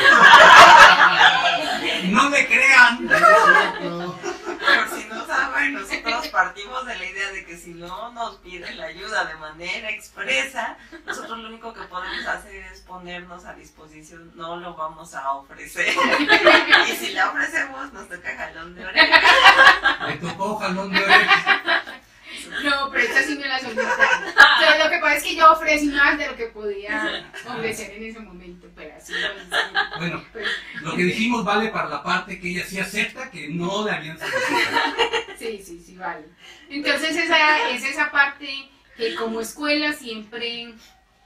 No me crean. Por si no saben, nosotros partimos de la idea de que si no nos piden la ayuda de manera expresa, nosotros lo único que podemos hacer es ponernos a disposición, no lo vamos a ofrecer. Y si la ofrecemos, nos toca jalón de oreja. Me tocó jalón de oreja. No, pero esta sí me la solicitaron. O sea, lo que pasa es que yo ofrecí más de lo que podía ofrecer en ese momento, pero así lo hice. Bueno, Pues, lo que dijimos vale para la parte que ella sí acepta que no le habían solicitado. sí, sí, sí, vale. Entonces esa es esa parte que como escuela siempre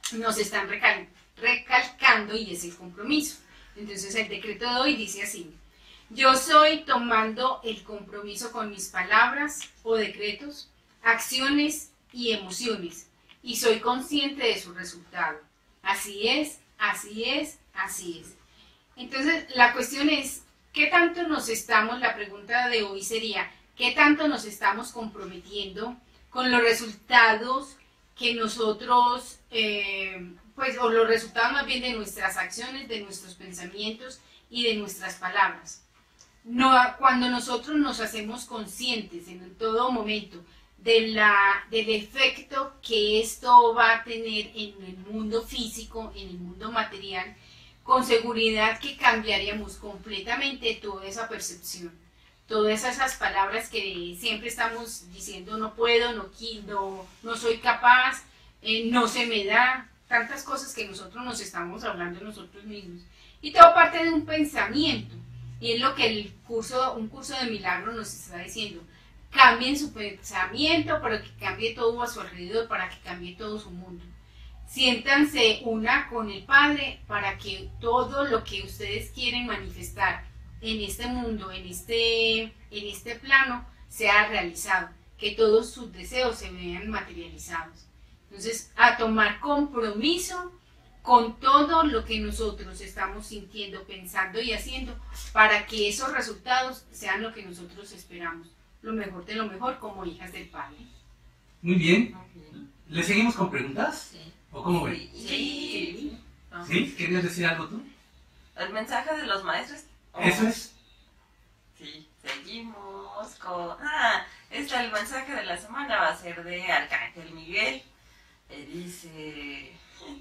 nos están recal recalcando y es el compromiso. Entonces el decreto de hoy dice así: yo soy tomando el compromiso con mis palabras o decretos, acciones y emociones, y soy consciente de su resultado. Así es, así es, así es. Entonces la cuestión es, ¿qué tanto nos estamos, la pregunta de hoy sería, ¿qué tanto nos estamos comprometiendo con los resultados que nosotros, eh, pues, o los resultados más bien de nuestras acciones, de nuestros pensamientos y de nuestras palabras? No, cuando nosotros nos hacemos conscientes en todo momento de la, del efecto que esto va a tener en el mundo físico, en el mundo material, con seguridad que cambiaríamos completamente toda esa percepción. Todas esas palabras que siempre estamos diciendo, no puedo, no, no, no soy capaz, eh, no se me da, tantas cosas que nosotros nos estamos hablando nosotros mismos. Y todo parte de un pensamiento. Y es lo que el curso, un curso de milagro nos está diciendo. Cambien su pensamiento para que cambie todo a su alrededor, para que cambie todo su mundo. Siéntanse una con el Padre para que todo lo que ustedes quieren manifestar en este mundo, en este, en este plano, sea realizado, que todos sus deseos se vean materializados. Entonces, a tomar compromiso con todo lo que nosotros estamos sintiendo, pensando y haciendo, para que esos resultados sean lo que nosotros esperamos, lo mejor de lo mejor como hijas del Padre. Muy bien. Muy bien. ¿Le seguimos con preguntas? Sí. ¿O cómo ven? Sí. Sí. ¿Sí? ¿Querías decir algo tú? El mensaje de los maestros. Eso es. Sí, seguimos con... Ah, este, el mensaje de la semana va a ser de Arcángel Miguel. Eh, dice...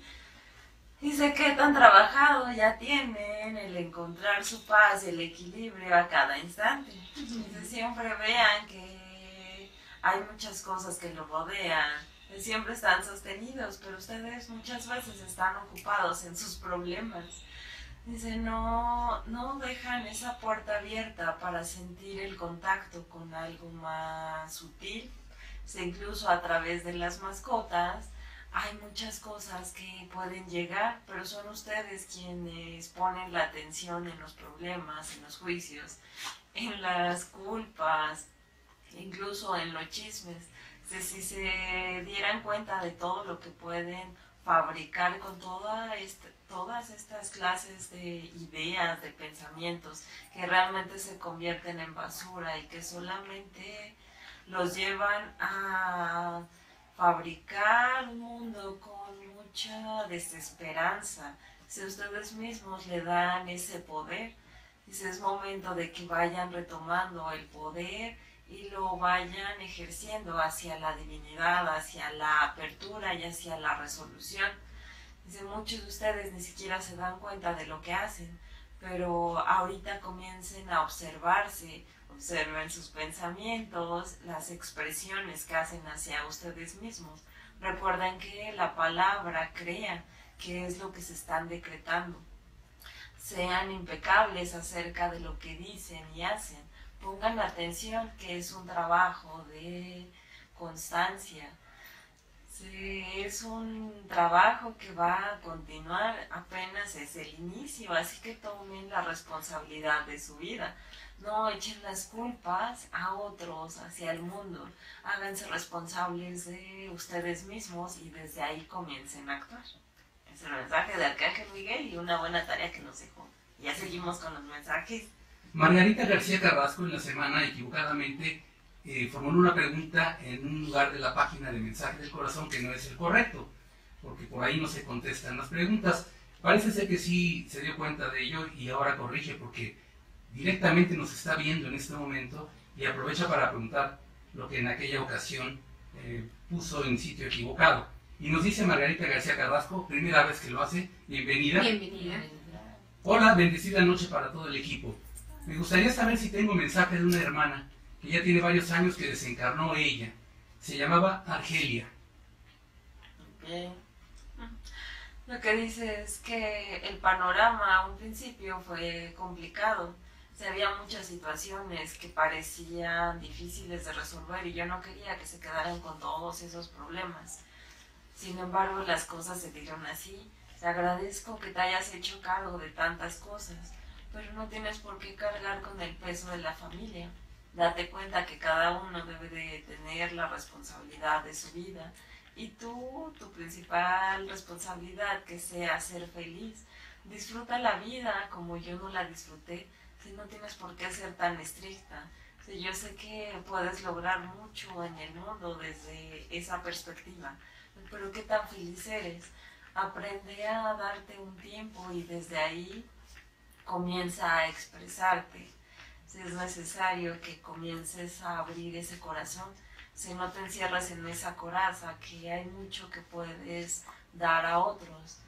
Dice que tan trabajado ya tienen el encontrar su paz y el equilibrio a cada instante. Dice, siempre vean que hay muchas cosas que los rodean. Siempre están sostenidos, pero ustedes muchas veces están ocupados en sus problemas. Dice, no, no dejan esa puerta abierta para sentir el contacto con algo más sutil. Dice, incluso a través de las mascotas hay muchas cosas que pueden llegar, pero son ustedes quienes ponen la atención en los problemas, en los juicios, en las culpas, incluso en los chismes. Dice, si se dieran cuenta de todo lo que pueden fabricar con toda este, todas estas clases de ideas, de pensamientos que realmente se convierten en basura y que solamente los llevan a fabricar un mundo con mucha desesperanza. Si ustedes mismos le dan ese poder, dice, es momento de que vayan retomando el poder y lo vayan ejerciendo hacia la divinidad, hacia la apertura y hacia la resolución. Dice, muchos de ustedes ni siquiera se dan cuenta de lo que hacen, pero ahorita comiencen a observarse, observen sus pensamientos, las expresiones que hacen hacia ustedes mismos. Recuerden que la palabra crea, que es lo que se están decretando. Sean impecables acerca de lo que dicen y hacen. Pongan atención, que es un trabajo de constancia. Sí, es un trabajo que va a continuar, apenas es el inicio, así que tomen la responsabilidad de su vida. No echen las culpas a otros, hacia el mundo. Háganse responsables de ustedes mismos y desde ahí comiencen a actuar. Es el mensaje de Arcángel Miguel y una buena tarea que nos dejó. Ya seguimos con los mensajes. Margarita García Carrasco en la semana equivocadamente eh, formuló una pregunta en un lugar de la página de Mensaje del Corazón que no es el correcto, porque por ahí no se contestan las preguntas. Parece ser que sí se dio cuenta de ello y ahora corrige porque directamente nos está viendo en este momento y aprovecha para preguntar lo que en aquella ocasión eh, puso en sitio equivocado. Y nos dice Margarita García Carrasco, primera vez que lo hace, bienvenida. Bienvenida. Hola, bendecida noche para todo el equipo. Me gustaría saber si tengo mensaje de una hermana que ya tiene varios años que desencarnó ella. Se llamaba Argelia. Bien. Lo que dice es que el panorama a un principio fue complicado. O sea, había muchas situaciones que parecían difíciles de resolver y yo no quería que se quedaran con todos esos problemas. Sin embargo, las cosas se dieron así. Te agradezco que te hayas hecho cargo de tantas cosas, pero no tienes por qué cargar con el peso de la familia. Date cuenta que cada uno debe de tener la responsabilidad de su vida y tú, tu principal responsabilidad que sea ser feliz. Disfruta la vida como yo no la disfruté, si no tienes por qué ser tan estricta. Si yo sé que puedes lograr mucho en el mundo desde esa perspectiva, pero qué tan feliz eres. Aprende a darte un tiempo y desde ahí comienza a expresarte. Si es necesario que comiences a abrir ese corazón, si no te encierras en esa coraza, que hay mucho que puedes dar a otros.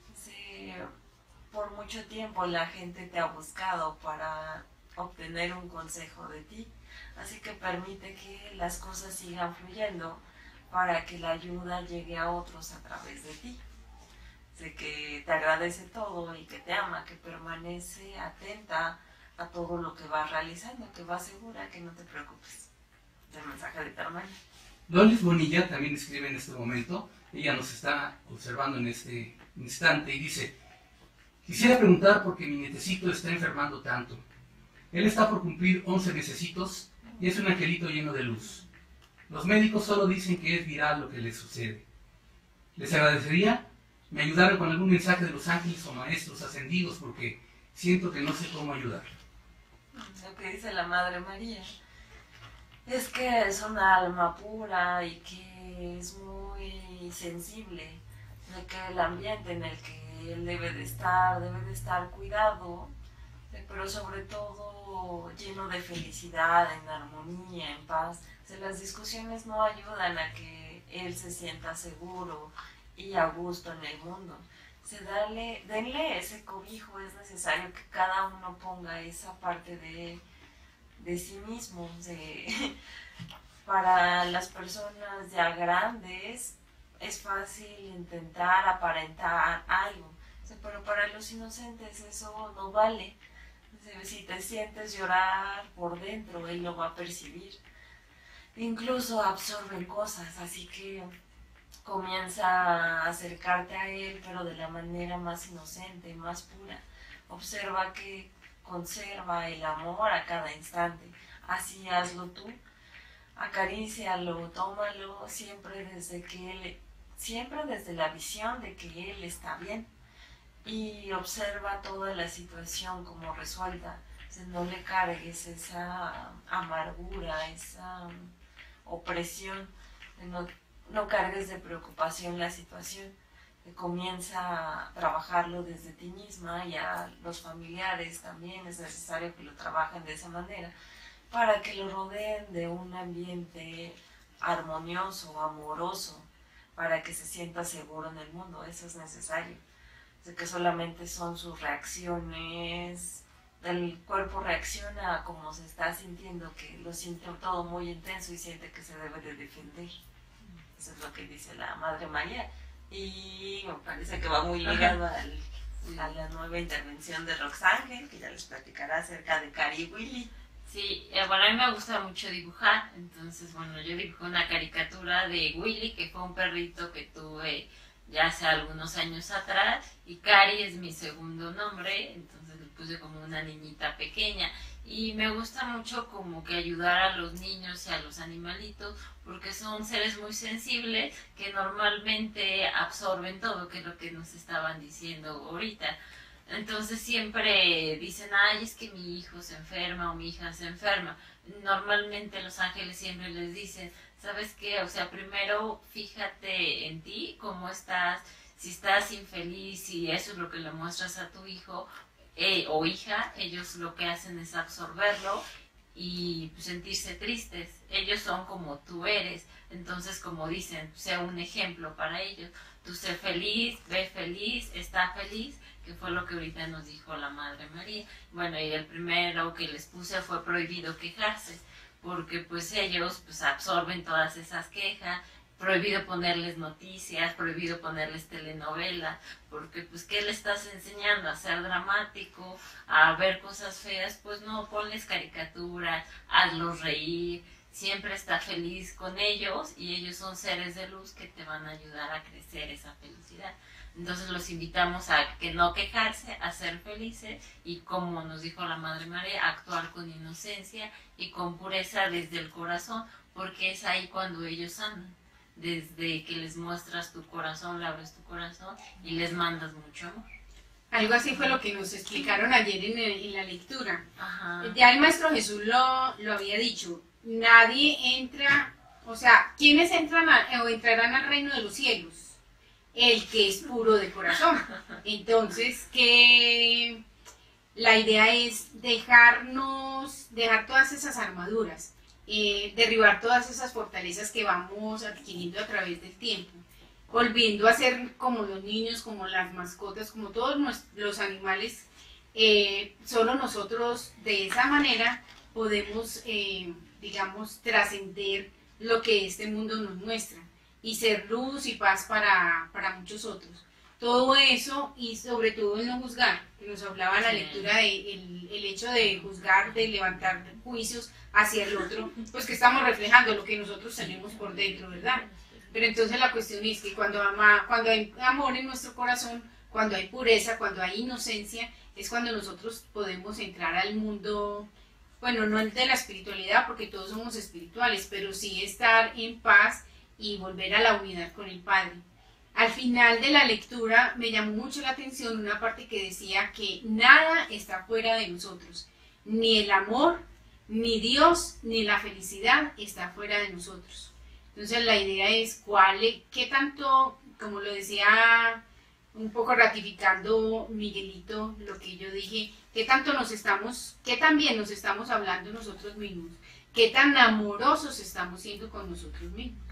Si por mucho tiempo la gente te ha buscado para obtener un consejo de ti, así que permite que las cosas sigan fluyendo para que la ayuda llegue a otros a través de ti. Sé que te agradece todo y que te ama, que permanece atenta a todo lo que vas realizando, que va segura, que no te preocupes. El mensaje de tu hermana. Lolis Bonilla también escribe en este momento, ella nos está observando en este instante y dice: quisiera preguntar por qué mi nietecito está enfermando tanto. Él está por cumplir once mesecitos y es un angelito lleno de luz. Los médicos solo dicen que es viral lo que le sucede. Les agradecería me ayudaran con algún mensaje de los ángeles o maestros ascendidos porque siento que no sé cómo ayudar. Lo que dice la Madre María es que es una alma pura y que es muy sensible, de que el ambiente en el que él debe de estar, debe de estar cuidado, pero sobre todo lleno de felicidad, en armonía, en paz. O sea, las discusiones no ayudan a que él se sienta seguro y a gusto en el mundo. O sea, dale, denle ese cobijo, es necesario que cada uno ponga esa parte de, de sí mismo. De, para las personas ya grandes es fácil intentar aparentar algo, o sea, pero para los inocentes eso no vale. O sea, si te sientes llorar por dentro, él lo va a percibir. Incluso absorben cosas, así que comienza a acercarte a él, pero de la manera más inocente, más pura. Observa que conserva el amor a cada instante. Así hazlo tú. Acarícialo, tómalo, siempre desde que él, siempre desde la visión de que él está bien. Y observa toda la situación como resuelta. O sea, no le cargues esa amargura, esa opresión. No, no cargues de preocupación la situación. Comienza a trabajarlo desde ti misma y a los familiares también es necesario que lo trabajen de esa manera para que lo rodeen de un ambiente armonioso, amoroso, para que se sienta seguro en el mundo. Eso es necesario. O sea, que solamente son sus reacciones, el cuerpo reacciona a cómo se está sintiendo, que lo siente todo muy intenso y siente que se debe de defender. Eso es lo que dice la Madre María. Y me parece que va muy ligado al, a la nueva intervención de Roxángel, que ya les platicará acerca de Cari y Willy. Sí, eh, bueno, a mí me gusta mucho dibujar, entonces, bueno, yo dibujé una caricatura de Willy, que fue un perrito que tuve ya hace algunos años atrás, y Cari es mi segundo nombre, entonces le puse como una niñita pequeña, y me gusta mucho como que ayudar a los niños y a los animalitos, porque son seres muy sensibles que normalmente absorben todo, que es lo que nos estaban diciendo ahorita. Entonces siempre dicen, ay, es que mi hijo se enferma o mi hija se enferma. Normalmente los ángeles siempre les dicen, ¿sabes qué? O sea, primero fíjate en ti, cómo estás, si estás infeliz, si eso es lo que le muestras a tu hijo eh, o hija, ellos lo que hacen es absorberlo y pues, sentirse tristes. Ellos son como tú eres, entonces como dicen, sea un ejemplo para ellos. Tú sé feliz, ve feliz, está feliz, que fue lo que ahorita nos dijo la Madre María. Bueno, y el primero que les puse fue prohibido quejarse, porque pues ellos pues absorben todas esas quejas, prohibido ponerles noticias, prohibido ponerles telenovelas, porque pues ¿qué le estás enseñando? ¿A ser dramático? ¿A ver cosas feas? Pues no, ponles caricaturas, hazlos reír. siempre está feliz con ellos y ellos son seres de luz que te van a ayudar a crecer esa felicidad. Entonces los invitamos a que no quejarse, a ser felices y, como nos dijo la Madre María, actuar con inocencia y con pureza desde el corazón, porque es ahí cuando ellos sanan. Desde que les muestras tu corazón, le abres tu corazón y les mandas mucho amor. Algo así fue lo que nos explicaron ayer en, el, en la lectura. Ajá. Ya el Maestro Jesús lo, lo había dicho, nadie entra, o sea, ¿quiénes entran a, o entrarán al reino de los cielos? El que es puro de corazón. Entonces, que la idea es dejarnos, dejar todas esas armaduras, eh, derribar todas esas fortalezas que vamos adquiriendo a través del tiempo, volviendo a ser como los niños, como las mascotas, como todos los animales. Eh, solo nosotros de esa manera podemos, eh, digamos, trascender lo que este mundo nos muestra y ser luz y paz para, para muchos otros. Todo eso, y sobre todo el no juzgar, que nos hablaba en la lectura de el, el hecho de juzgar, de levantar juicios hacia el otro, pues que estamos reflejando lo que nosotros tenemos por dentro, ¿verdad? Pero entonces la cuestión es que cuando, ama, cuando hay amor en nuestro corazón, cuando hay pureza, cuando hay inocencia, es cuando nosotros podemos entrar al mundo, bueno, no el de la espiritualidad, porque todos somos espirituales, pero sí estar en paz y volver a la unidad con el Padre. Al final de la lectura me llamó mucho la atención una parte que decía que nada está fuera de nosotros, ni el amor, ni Dios, ni la felicidad está fuera de nosotros. Entonces la idea es cuál, qué tanto, como lo decía un poco ratificando Miguelito, lo que yo dije, qué tanto nos estamos, qué tan bien nos estamos hablando nosotros mismos, qué tan amorosos estamos siendo con nosotros mismos.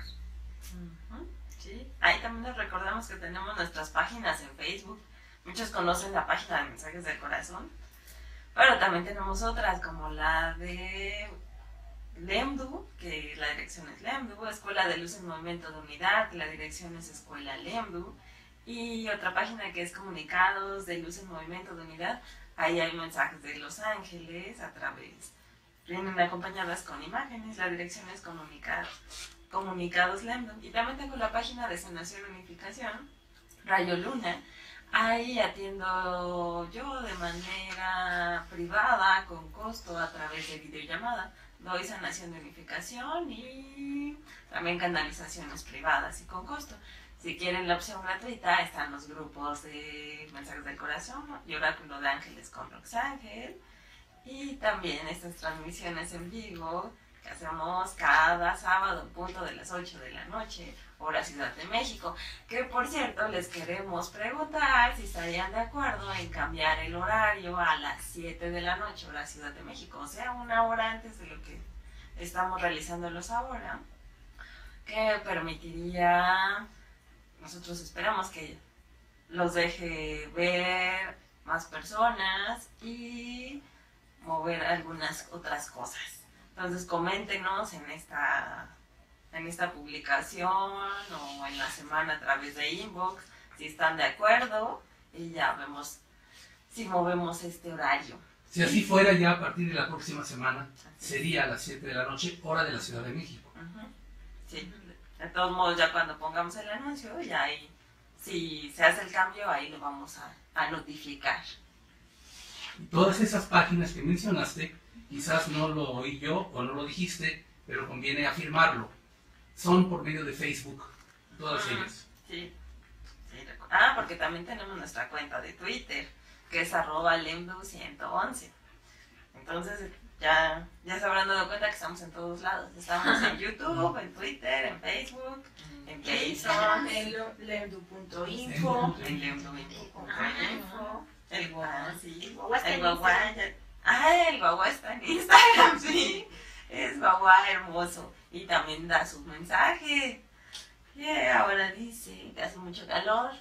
Sí. Ahí también les recordamos que tenemos nuestras páginas en Facebook. Muchos conocen la página de Mensajes del Corazón, pero también tenemos otras como la de Lemdu, que la dirección es Lemdu, Escuela de Luz en Movimiento de Unidad, la dirección es Escuela Lemdu, y otra página que es Comunicados de Luz en Movimiento de Unidad. Ahí hay mensajes de los ángeles a través, vienen acompañadas con imágenes, la dirección es Comunicados. Comunicados Lemdu. Y también tengo la página de Sanación y Unificación, Rayo Luna. Ahí atiendo yo de manera privada, con costo, a través de videollamada. Doy sanación de unificación y también canalizaciones privadas y con costo. Si quieren la opción gratuita, están los grupos de Mensajes del Corazón y Oráculo de Ángeles con Roxángel. Y también estas transmisiones en vivo que hacemos cada sábado en punto de las ocho de la noche, hora Ciudad de México, que por cierto les queremos preguntar si estarían de acuerdo en cambiar el horario a las siete de la noche, hora Ciudad de México, o sea, una hora antes de lo que estamos realizándolos ahora, que permitiría, nosotros esperamos que los deje ver más personas y mover algunas otras cosas. Entonces coméntenos en esta, en esta publicación o en la semana a través de inbox si están de acuerdo y ya vemos si movemos este horario. Si así fuera, ya a partir de la próxima semana sería a las siete de la noche, hora de la Ciudad de México. Uh-huh. Sí, de todos modos ya cuando pongamos el anuncio, ya ahí, si se hace el cambio, ahí lo vamos a, a notificar. Y todas esas páginas que mencionaste, quizás no lo oí yo o no lo dijiste, pero conviene afirmarlo. Son por medio de Facebook, todas Ah, ellas. Sí. Sí, recu- Ah, porque también tenemos nuestra cuenta de Twitter, que es arroba lemdu ciento once. Entonces ya, ya se habrán dado cuenta que estamos en todos lados. Estamos en YouTube, en Twitter, en Facebook, en Jason, En lemdu punto info. en lemdu punto info, el guagua, sí, Guagua está el en guagua, Instagram. ya- ah, el guagua está en Instagram, sí, es guagua hermoso y también da sus mensajes. Yeah, ahora dice que hace mucho calor.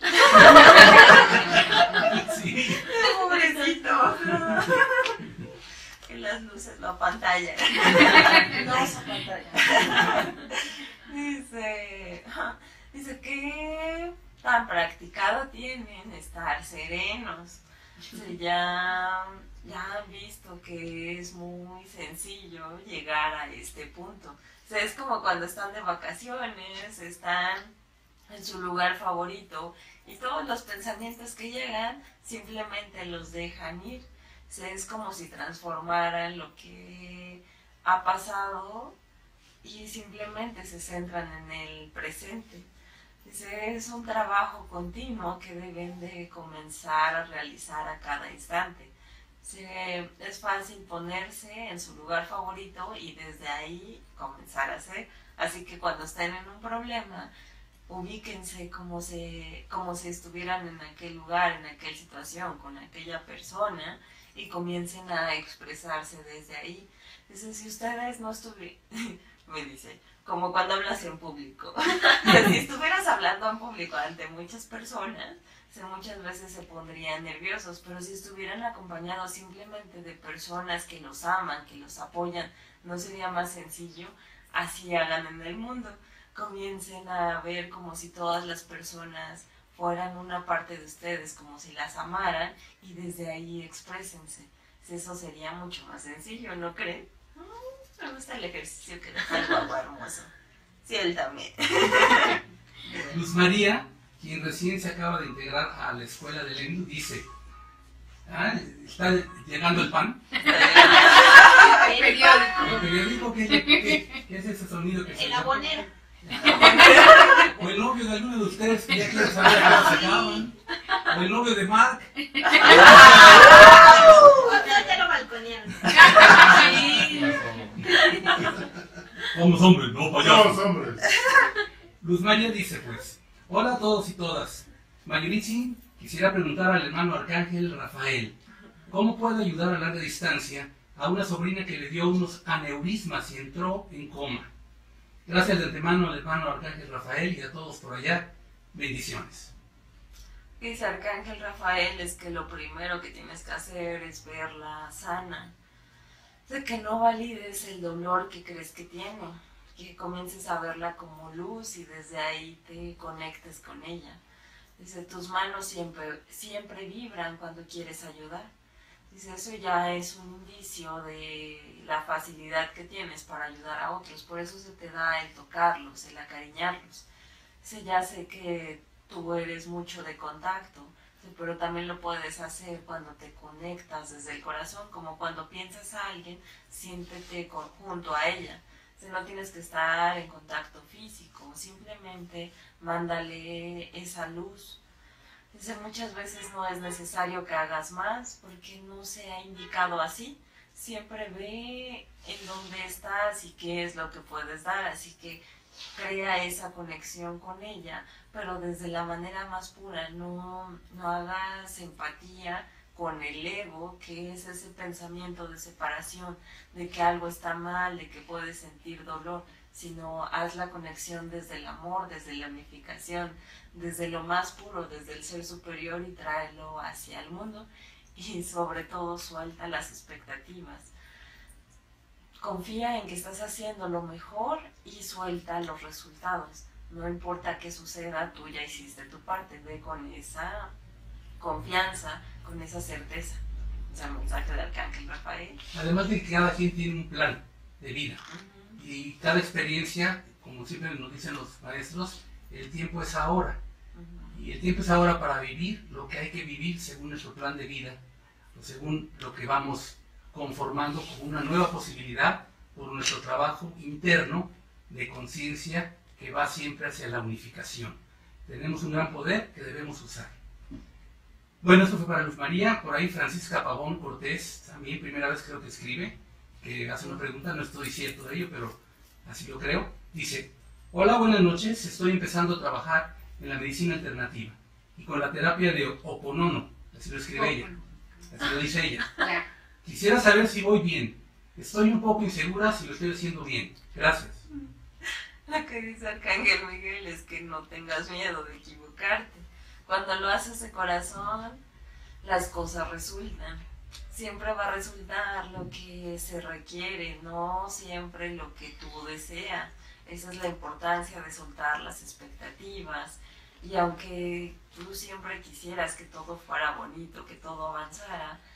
Sí. Pobrecito. Que las luces lo apantallan. No usa pantalla. Dice, dice que tan practicado tienen estar serenos. Dice, ya, ya han visto que es muy sencillo llegar a este punto. O sea, es como cuando están de vacaciones, están en su lugar favorito y todos los pensamientos que llegan simplemente los dejan ir. O sea, es como si transformaran lo que ha pasado y simplemente se centran en el presente. Dice, es un trabajo continuo que deben de comenzar a realizar a cada instante. Dice, es fácil ponerse en su lugar favorito y desde ahí comenzar a hacer. Así que cuando estén en un problema, ubíquense como si, como si estuvieran en aquel lugar, en aquella situación, con aquella persona y comiencen a expresarse desde ahí. Dice, si ustedes no estuvieran, me dice, como cuando hablas en público. Si estuvieras hablando en público ante muchas personas, muchas veces se pondrían nerviosos, pero si estuvieran acompañados simplemente de personas que los aman, que los apoyan, ¿no sería más sencillo? Así hagan en el mundo. Comiencen a ver como si todas las personas fueran una parte de ustedes, como si las amaran, y desde ahí exprésense. Eso sería mucho más sencillo, ¿no creen? Mm, me gusta el ejercicio que deja el guagua hermoso. Sí, él también. Luz María, quien recién se acaba de integrar a la escuela de Lemdu, dice, ah, ¿está llegando el pan? El periódico. ¿El periódico? ¿Qué, qué, qué es ese sonido que se El abonero. O el novio de alguno de ustedes que ya quiere saber a qué se acaban. O el novio de Mark. Ya lo balconearon. Somos hombres, no Somos payasos. hombres. Luz María dice pues, hola a todos y todas. Mayurichi, quisiera preguntar al hermano Arcángel Rafael, ¿cómo puede ayudar a larga distancia a una sobrina que le dio unos aneurismas y entró en coma? Gracias de antemano al hermano Arcángel Rafael y a todos por allá. Bendiciones. Dice Arcángel Rafael es que lo primero que tienes que hacer es verla sana. De que no valides el dolor que crees que tiene, que comiences a verla como luz y desde ahí te conectes con ella. Dice, tus manos siempre, siempre vibran cuando quieres ayudar. Dice, eso ya es un indicio de la facilidad que tienes para ayudar a otros, por eso se te da el tocarlos, el acariñarlos. Dice, ya sé que tú eres mucho de contacto, pero también lo puedes hacer cuando te conectas desde el corazón, como cuando piensas a alguien, siéntete junto a ella. Si no tienes que estar en contacto físico, simplemente mándale esa luz. Dice, muchas veces no es necesario que hagas más porque no se ha indicado así. Siempre ve en dónde estás y qué es lo que puedes dar, así que crea esa conexión con ella, pero desde la manera más pura. No, no hagas empatía con el ego, que es ese pensamiento de separación, de que algo está mal, de que puedes sentir dolor, sino haz la conexión desde el amor, desde la unificación, desde lo más puro, desde el ser superior, y tráelo hacia el mundo, y sobre todo suelta las expectativas. Confía en que estás haciendo lo mejor y suelta los resultados. No importa qué suceda, tú ya hiciste tu parte. Ve con esa confianza, con esa certeza. O sea, el mensaje del Arcángel Rafael. Además de que cada quien tiene un plan de vida. Uh-huh. Y cada experiencia, como siempre nos dicen los maestros, el tiempo es ahora. Uh-huh. Y el tiempo es ahora para vivir lo que hay que vivir según nuestro plan de vida, o según lo que vamos conformando como una nueva posibilidad por nuestro trabajo interno de conciencia que va siempre hacia la unificación. Tenemos un gran poder que debemos usar. Bueno, esto fue para Luz María. Por ahí Francisca Pavón Cortés, también primera vez creo que escribe, que hace una pregunta, no estoy cierto de ello, pero así lo creo. Dice, hola, buenas noches, estoy empezando a trabajar en la medicina alternativa y con la terapia de Oponono, así lo escribe ella, así lo dice ella. Quisiera saber si voy bien. Estoy un poco insegura si lo estoy haciendo bien. Gracias. Lo que dice Arcángel Miguel es que no tengas miedo de equivocarte. Cuando lo haces de corazón, las cosas resultan. Siempre va a resultar lo que se requiere, no siempre lo que tú deseas. Esa es la importancia de soltar las expectativas. Y aunque tú siempre quisieras que todo fuera bonito, que todo avanzara,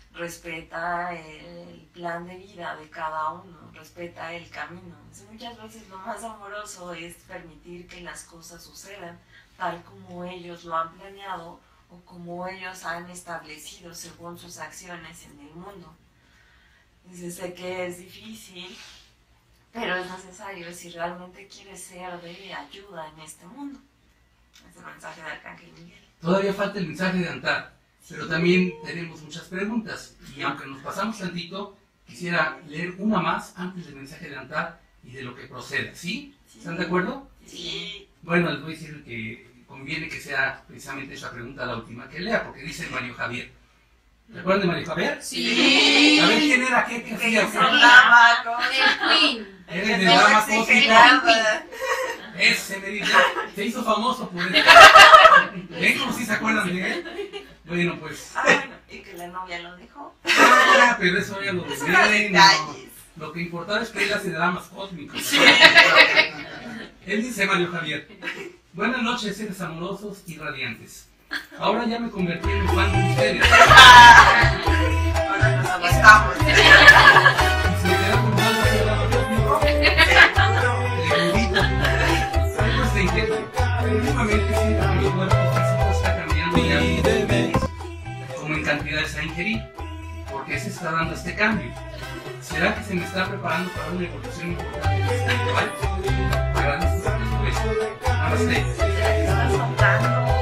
respeta el plan de vida de cada uno, respeta el camino. Muchas veces lo más amoroso es permitir que las cosas sucedan tal como ellos lo han planeado o como ellos han establecido según sus acciones en el mundo. Entonces, sé que es difícil, pero es necesario si realmente quieres ser de ayuda en este mundo. Es el mensaje de Arcángel Miguel. Todavía falta el mensaje de Antar, pero también tenemos muchas preguntas. Y aunque nos pasamos tantito, quisiera leer una más antes del mensaje de Antar y de lo que procede. ¿Sí? ¿Están de acuerdo? Sí. Bueno, les voy a decir que conviene que sea precisamente esa pregunta la última que lea, porque dice Mario Javier. ¿Recuerdan de Mario Javier? Sí. A ver quién era, qué, qué hacía. Que sonaba, ¿cómo se El llama? Queen. Eres de No Dama exige Cósmica. nada. Ese me dice, se hizo famoso por eso. ¿Ven cómo si se acuerdan de él? Bueno, pues. Ah, bueno, y que la novia lo dijo. Ah, pero eso ya lo Esos de menos. detalles. Lo que importaba es que él hace dramas cósmicos. Él dice Mario Javier, buenas noches, seres amorosos y radiantes. Ahora ya me convertí en un fan de ustedes. Ahora nos abastamos. Y si me quedan con más de drama cósmico, le invito. Algo está inquieto. Últimamente siento que mi cuerpo físico está cambiando ya, como en cantidades a ingerir. ¿Por qué se está dando este cambio? ¿Será que se me está preparando para una evolución importante espiritual? Agradezco su respuesta. Namaste. ¿Será que estás soltando?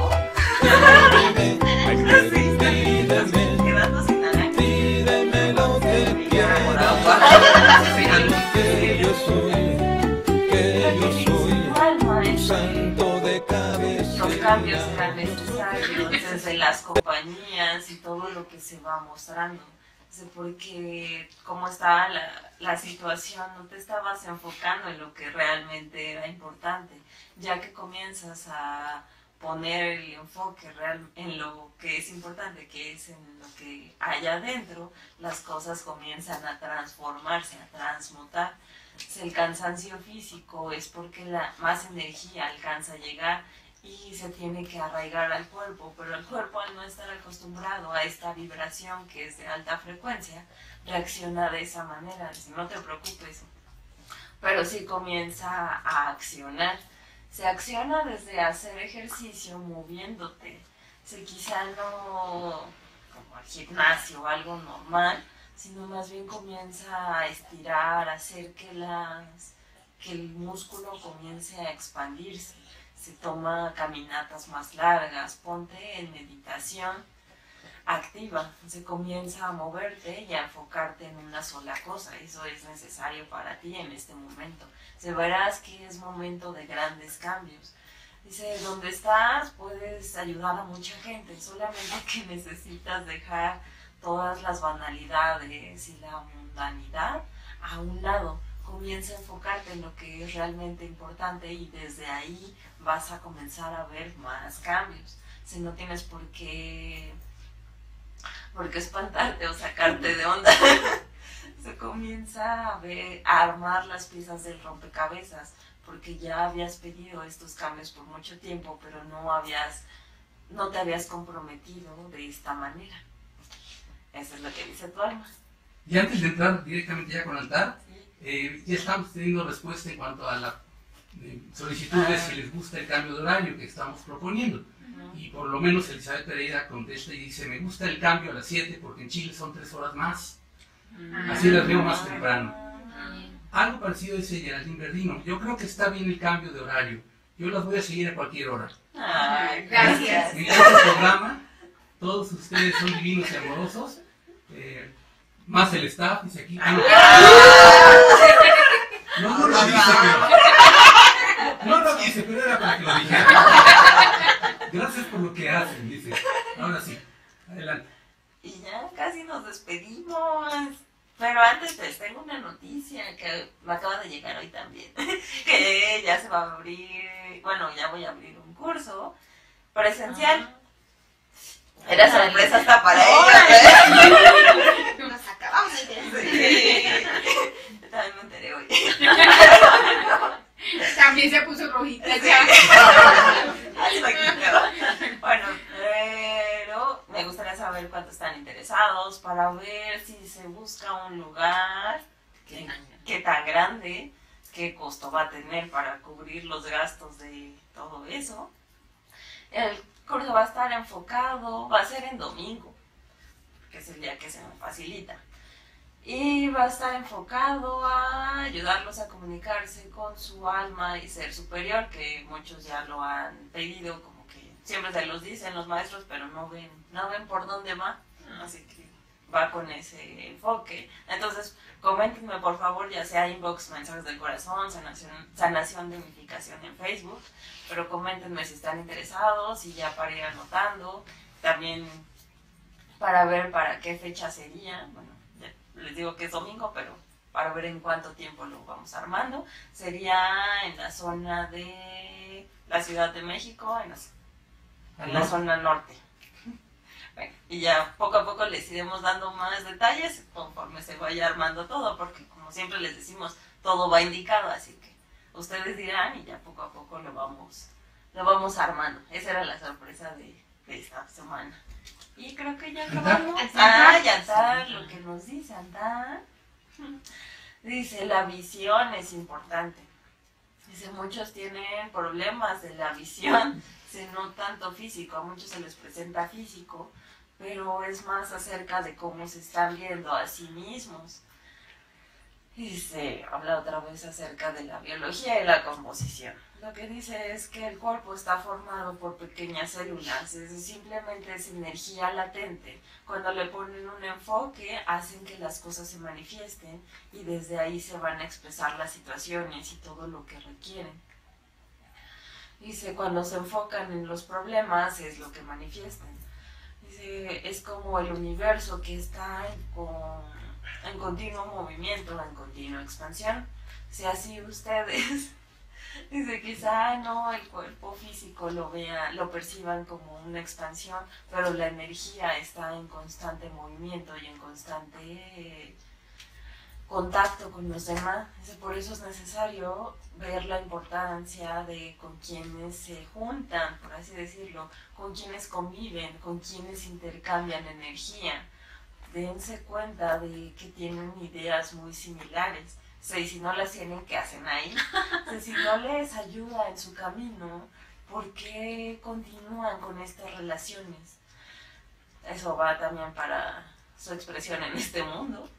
Quedando sin nada. Pídeme lo que quieras, que yo soy, que yo soy santo de cabeza. Los cambios serán necesarios desde las compañías y todo lo que se va mostrando. Porque como estaba la, la situación, no te estabas enfocando en lo que realmente era importante, ya que comienzas a poner el enfoque real en lo que es importante, que es en lo que hay adentro, las cosas comienzan a transformarse, a transmutar. Si el cansancio físico es porque la más energía alcanza a llegar y se tiene que arraigar al cuerpo, pero el cuerpo, al no estar acostumbrado a esta vibración que es de alta frecuencia, reacciona de esa manera. Dice, no te preocupes, pero sí comienza a accionar. Se acciona desde hacer ejercicio moviéndote, se quizá no como el gimnasio o algo normal, sino más bien comienza a estirar, a hacer que, las, que el músculo comience a expandirse. Se toma caminatas más largas, ponte en meditación activa, se comienza a moverte y a enfocarte en una sola cosa. Eso es necesario para ti en este momento. Se verás que es momento de grandes cambios. Dice, donde estás puedes ayudar a mucha gente, solamente que necesitas dejar todas las banalidades y la mundanidad a un lado. Comienza a enfocarte en lo que es realmente importante y desde ahí vas a comenzar a ver más cambios. Si no tienes por qué, por qué espantarte o sacarte de onda. Se comienza a, ver, a armar las piezas del rompecabezas, porque ya habías pedido estos cambios por mucho tiempo, pero no, habías, no te habías comprometido de esta manera. Eso es lo que dice tu alma. Y antes de entrar directamente ya con Antar, eh, ya estamos teniendo respuesta en cuanto a las eh, solicitudes, si les gusta el cambio de horario que estamos proponiendo. Uh-huh. Y por lo menos Elizabeth Pereira contesta y dice, me gusta el cambio a las siete porque en Chile son tres horas más. Uh-huh. Así las veo más temprano. Uh-huh. Algo parecido dice Geraldine Verdino. Yo creo que está bien el cambio de horario. Yo las voy a seguir a cualquier hora. Ay, gracias. Me encanta el programa. Todos ustedes son divinos y amorosos. Eh, más el staff, dice aquí. Ah, no. No, no lo dice, pero... No lo dice, pero era para que lo dijera. Gracias por lo que hacen, dice. Ahora sí, adelante. Y ya casi nos despedimos. Pero antes les tengo una noticia que me acaba de llegar hoy también. Que ya se va a abrir, bueno, ya voy a abrir un curso presencial. Era sorpresa hasta para ella. Nos acabamos de enterar. Sí. También me enteré hoy. También se puso rojita ya. Bueno, pero me gustaría saber cuántos están interesados para ver lugar, qué, qué tan grande, qué costo va a tener para cubrir los gastos de todo eso. El curso va a estar enfocado, va a ser en domingo, que es el día que se me facilita. Y va a estar enfocado a ayudarlos a comunicarse con su alma y ser superior, que muchos ya lo han pedido, como que siempre se los dicen los maestros, pero no ven, no ven por dónde va, así que va con ese enfoque. Entonces, coméntenme por favor, ya sea inbox, mensajes del corazón, sanación, sanación de unificación en Facebook, pero coméntenme si están interesados y ya para ir anotando, también para ver para qué fecha sería, bueno, les digo que es domingo, pero para ver en cuánto tiempo lo vamos armando. Sería en la zona de la Ciudad de México, en la, en la zona norte. Bueno, y ya poco a poco les iremos dando más detalles conforme se vaya armando todo, porque como siempre les decimos, todo va indicado, así que ustedes dirán y ya poco a poco lo vamos, lo vamos armando. Esa era la sorpresa de, de esta semana. Y creo que ya acabamos. Ah, ya está lo que nos dice Antar. Dice, la visión es importante. Dice, muchos tienen problemas de la visión, no tanto físico, a muchos se les presenta físico, pero es más acerca de cómo se están viendo a sí mismos. Dice, habla otra vez acerca de la biología y la composición. Lo que dice es que el cuerpo está formado por pequeñas células, es simplemente es energía latente. Cuando le ponen un enfoque, hacen que las cosas se manifiesten y desde ahí se van a expresar las situaciones y todo lo que requieren. Dice, cuando se enfocan en los problemas es lo que manifiestan. Dice, es como el universo que está en, con, en continuo movimiento, en continua expansión. Si así ustedes... Dice, quizá no el cuerpo físico lo vea, lo perciban como una expansión, pero la energía está en constante movimiento y en constante eh, contacto con los demás. Dice, por eso es necesario ver la importancia de con quienes se juntan, por así decirlo, con quienes conviven, con quienes intercambian energía. Dense cuenta de que tienen ideas muy similares. Sí, si no las tienen, ¿qué hacen ahí? O sea, si no les ayuda en su camino, ¿por qué continúan con estas relaciones? Eso va también para su expresión en este mundo.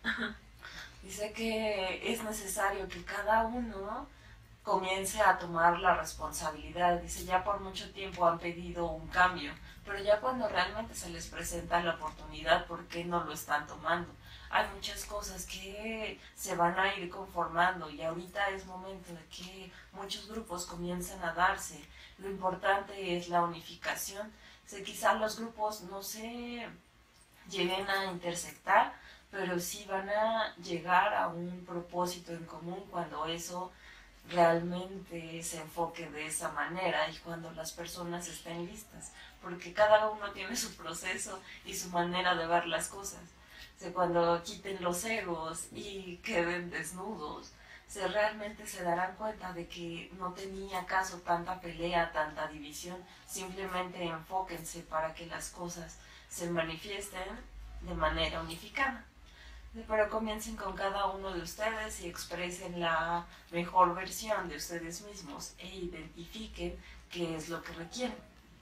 Dice que es necesario que cada uno comience a tomar la responsabilidad. Dice, ya por mucho tiempo han pedido un cambio, pero ya cuando realmente se les presenta la oportunidad, ¿por qué no lo están tomando? Hay muchas cosas que se van a ir conformando y ahorita es momento de que muchos grupos comiencen a darse. Lo importante es la unificación. O sea, quizá los grupos no se lleguen a intersectar, pero sí van a llegar a un propósito en común cuando eso realmente se enfoque de esa manera y cuando las personas estén listas, porque cada uno tiene su proceso y su manera de ver las cosas. De cuando quiten los egos y queden desnudos, se realmente se darán cuenta de que no tenía caso tanta pelea, tanta división. Simplemente enfóquense para que las cosas se manifiesten de manera unificada. Pero comiencen con cada uno de ustedes y expresen la mejor versión de ustedes mismos e identifiquen qué es lo que requieren.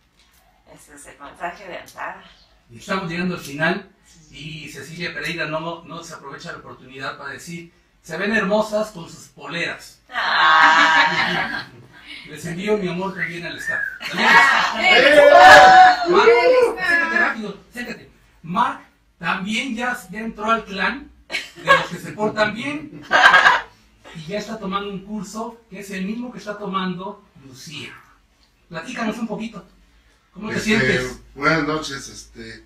Ese es el mensaje de Antar. Y estamos llegando al final y Cecilia Pereira no, no se aprovecha la oportunidad para decir, se ven hermosas con sus poleras. Ah. Les envío mi amor que viene al staff. ¡Eh! Mark, acércate rápido, acércate. Mark también ya, ya entró al clan de los que se portan bien y ya está tomando un curso que es el mismo que está tomando Lucía. Platícanos un poquito. ¿Cómo te Este, sientes? Buenas noches, este.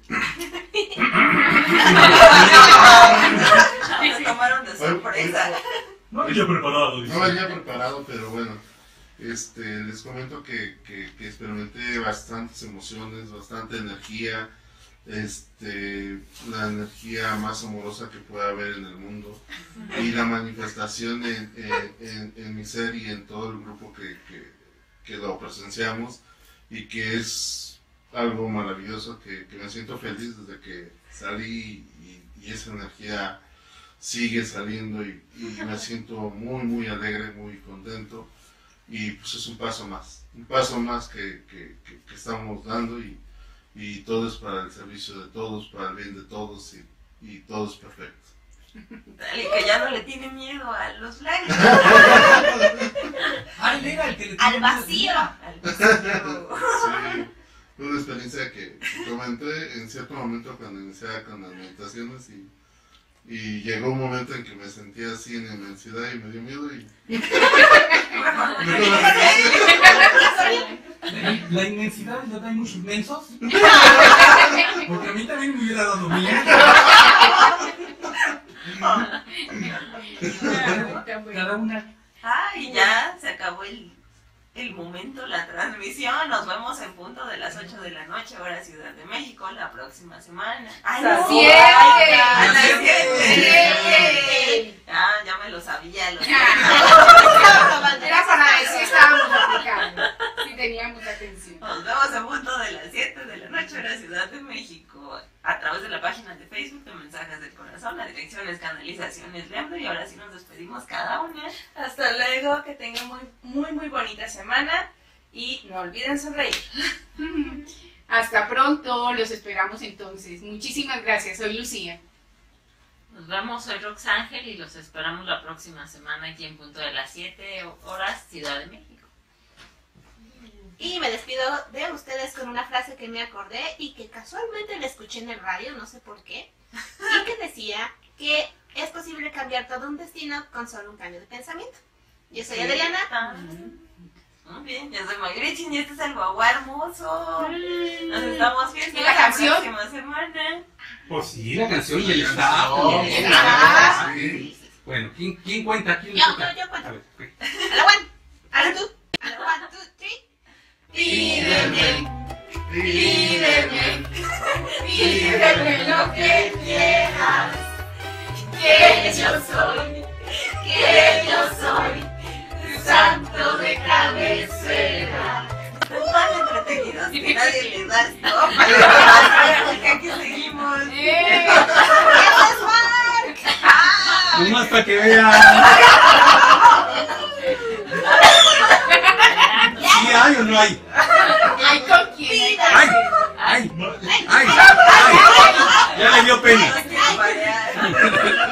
Se tomaron de sorpresa. No venía preparado. No venía preparado, pero bueno. Este, les comento que, que, que experimenté bastantes emociones, bastante energía. Este, la energía más amorosa que pueda haber en el mundo. Y la manifestación en, en, en, en mi ser y en todo el grupo que, que, que lo presenciamos. Y que es algo maravilloso, que, que me siento feliz desde que salí y, y esa energía sigue saliendo y, y me siento muy, muy alegre, muy contento. Y pues es un paso más, un paso más que, que, que, que estamos dando y, y todo es para el servicio de todos, para el bien de todos y, y todo es perfecto. Dale, que ya no le tiene miedo a los lágrimas. Ah, él era el que le Al tenía vacío. Al vacío. Sí, fue una experiencia que, que comenté en cierto momento cuando iniciaba con las meditaciones y, y llegó un momento en que me sentía así en inmensidad y me dio miedo y... La, la inmensidad le da a muchos mensos. Porque a mí también me hubiera dado miedo. Cada una. Ay, ya se acabó el, el momento, la transmisión. Nos vemos en punto de las ocho de la noche, hora Ciudad de México, la próxima semana. ¡Ay, no! ¡Siete! ¡A las siete! ¡Siete! Ya, ya me lo sabía. Lo Era para ver si estábamos aplicando, si teníamos atención. Nos vemos en punto de las siete de la noche, hora Ciudad de México, a través de la página de Facebook de Mensajes del Corazón. La dirección es Canalizaciones Lembdo y ahora sí nos despedimos cada una. Hasta luego, que tengan muy, muy, muy bonita semana y no olviden sonreír. Hasta pronto, los esperamos entonces. Muchísimas gracias, soy Lucía. Nos vemos, soy Rox Ángel y los esperamos la próxima semana aquí en punto de las siete horas Ciudad de México. Y me despido de ustedes con una frase que me acordé y que casualmente la escuché en el radio, no sé por qué, y que decía que es posible cambiar todo un destino con solo un cambio de pensamiento. Yo soy Adriana. Ah, muy bien, yo soy Mayrichin y este es el guagua hermoso. Nos estamos viendo ¿Y la canción? próxima semana. Pues sí, la canción y el staff. No, y el no. staff, sí. Bueno, ¿quién, ¿quién cuenta? ¿Quién le Yo, toca? yo, yo cuento. A ver, ok. A la one, a la two, a la one, two, three. Pídeme, Pídeme, pídeme lo que quieras, que yo soy, que yo soy tu santo de cabecera. Están tan entretenidos que nadie les da stop. Porque aquí seguimos. ¡Eh! Nomás para que vean. ¿Sí hay o no hay? ¿Hay con quién? ¡Ay! ¡Ay! ¡Ay! ¡Ay! Ya le dio pena. Ay, qué variar.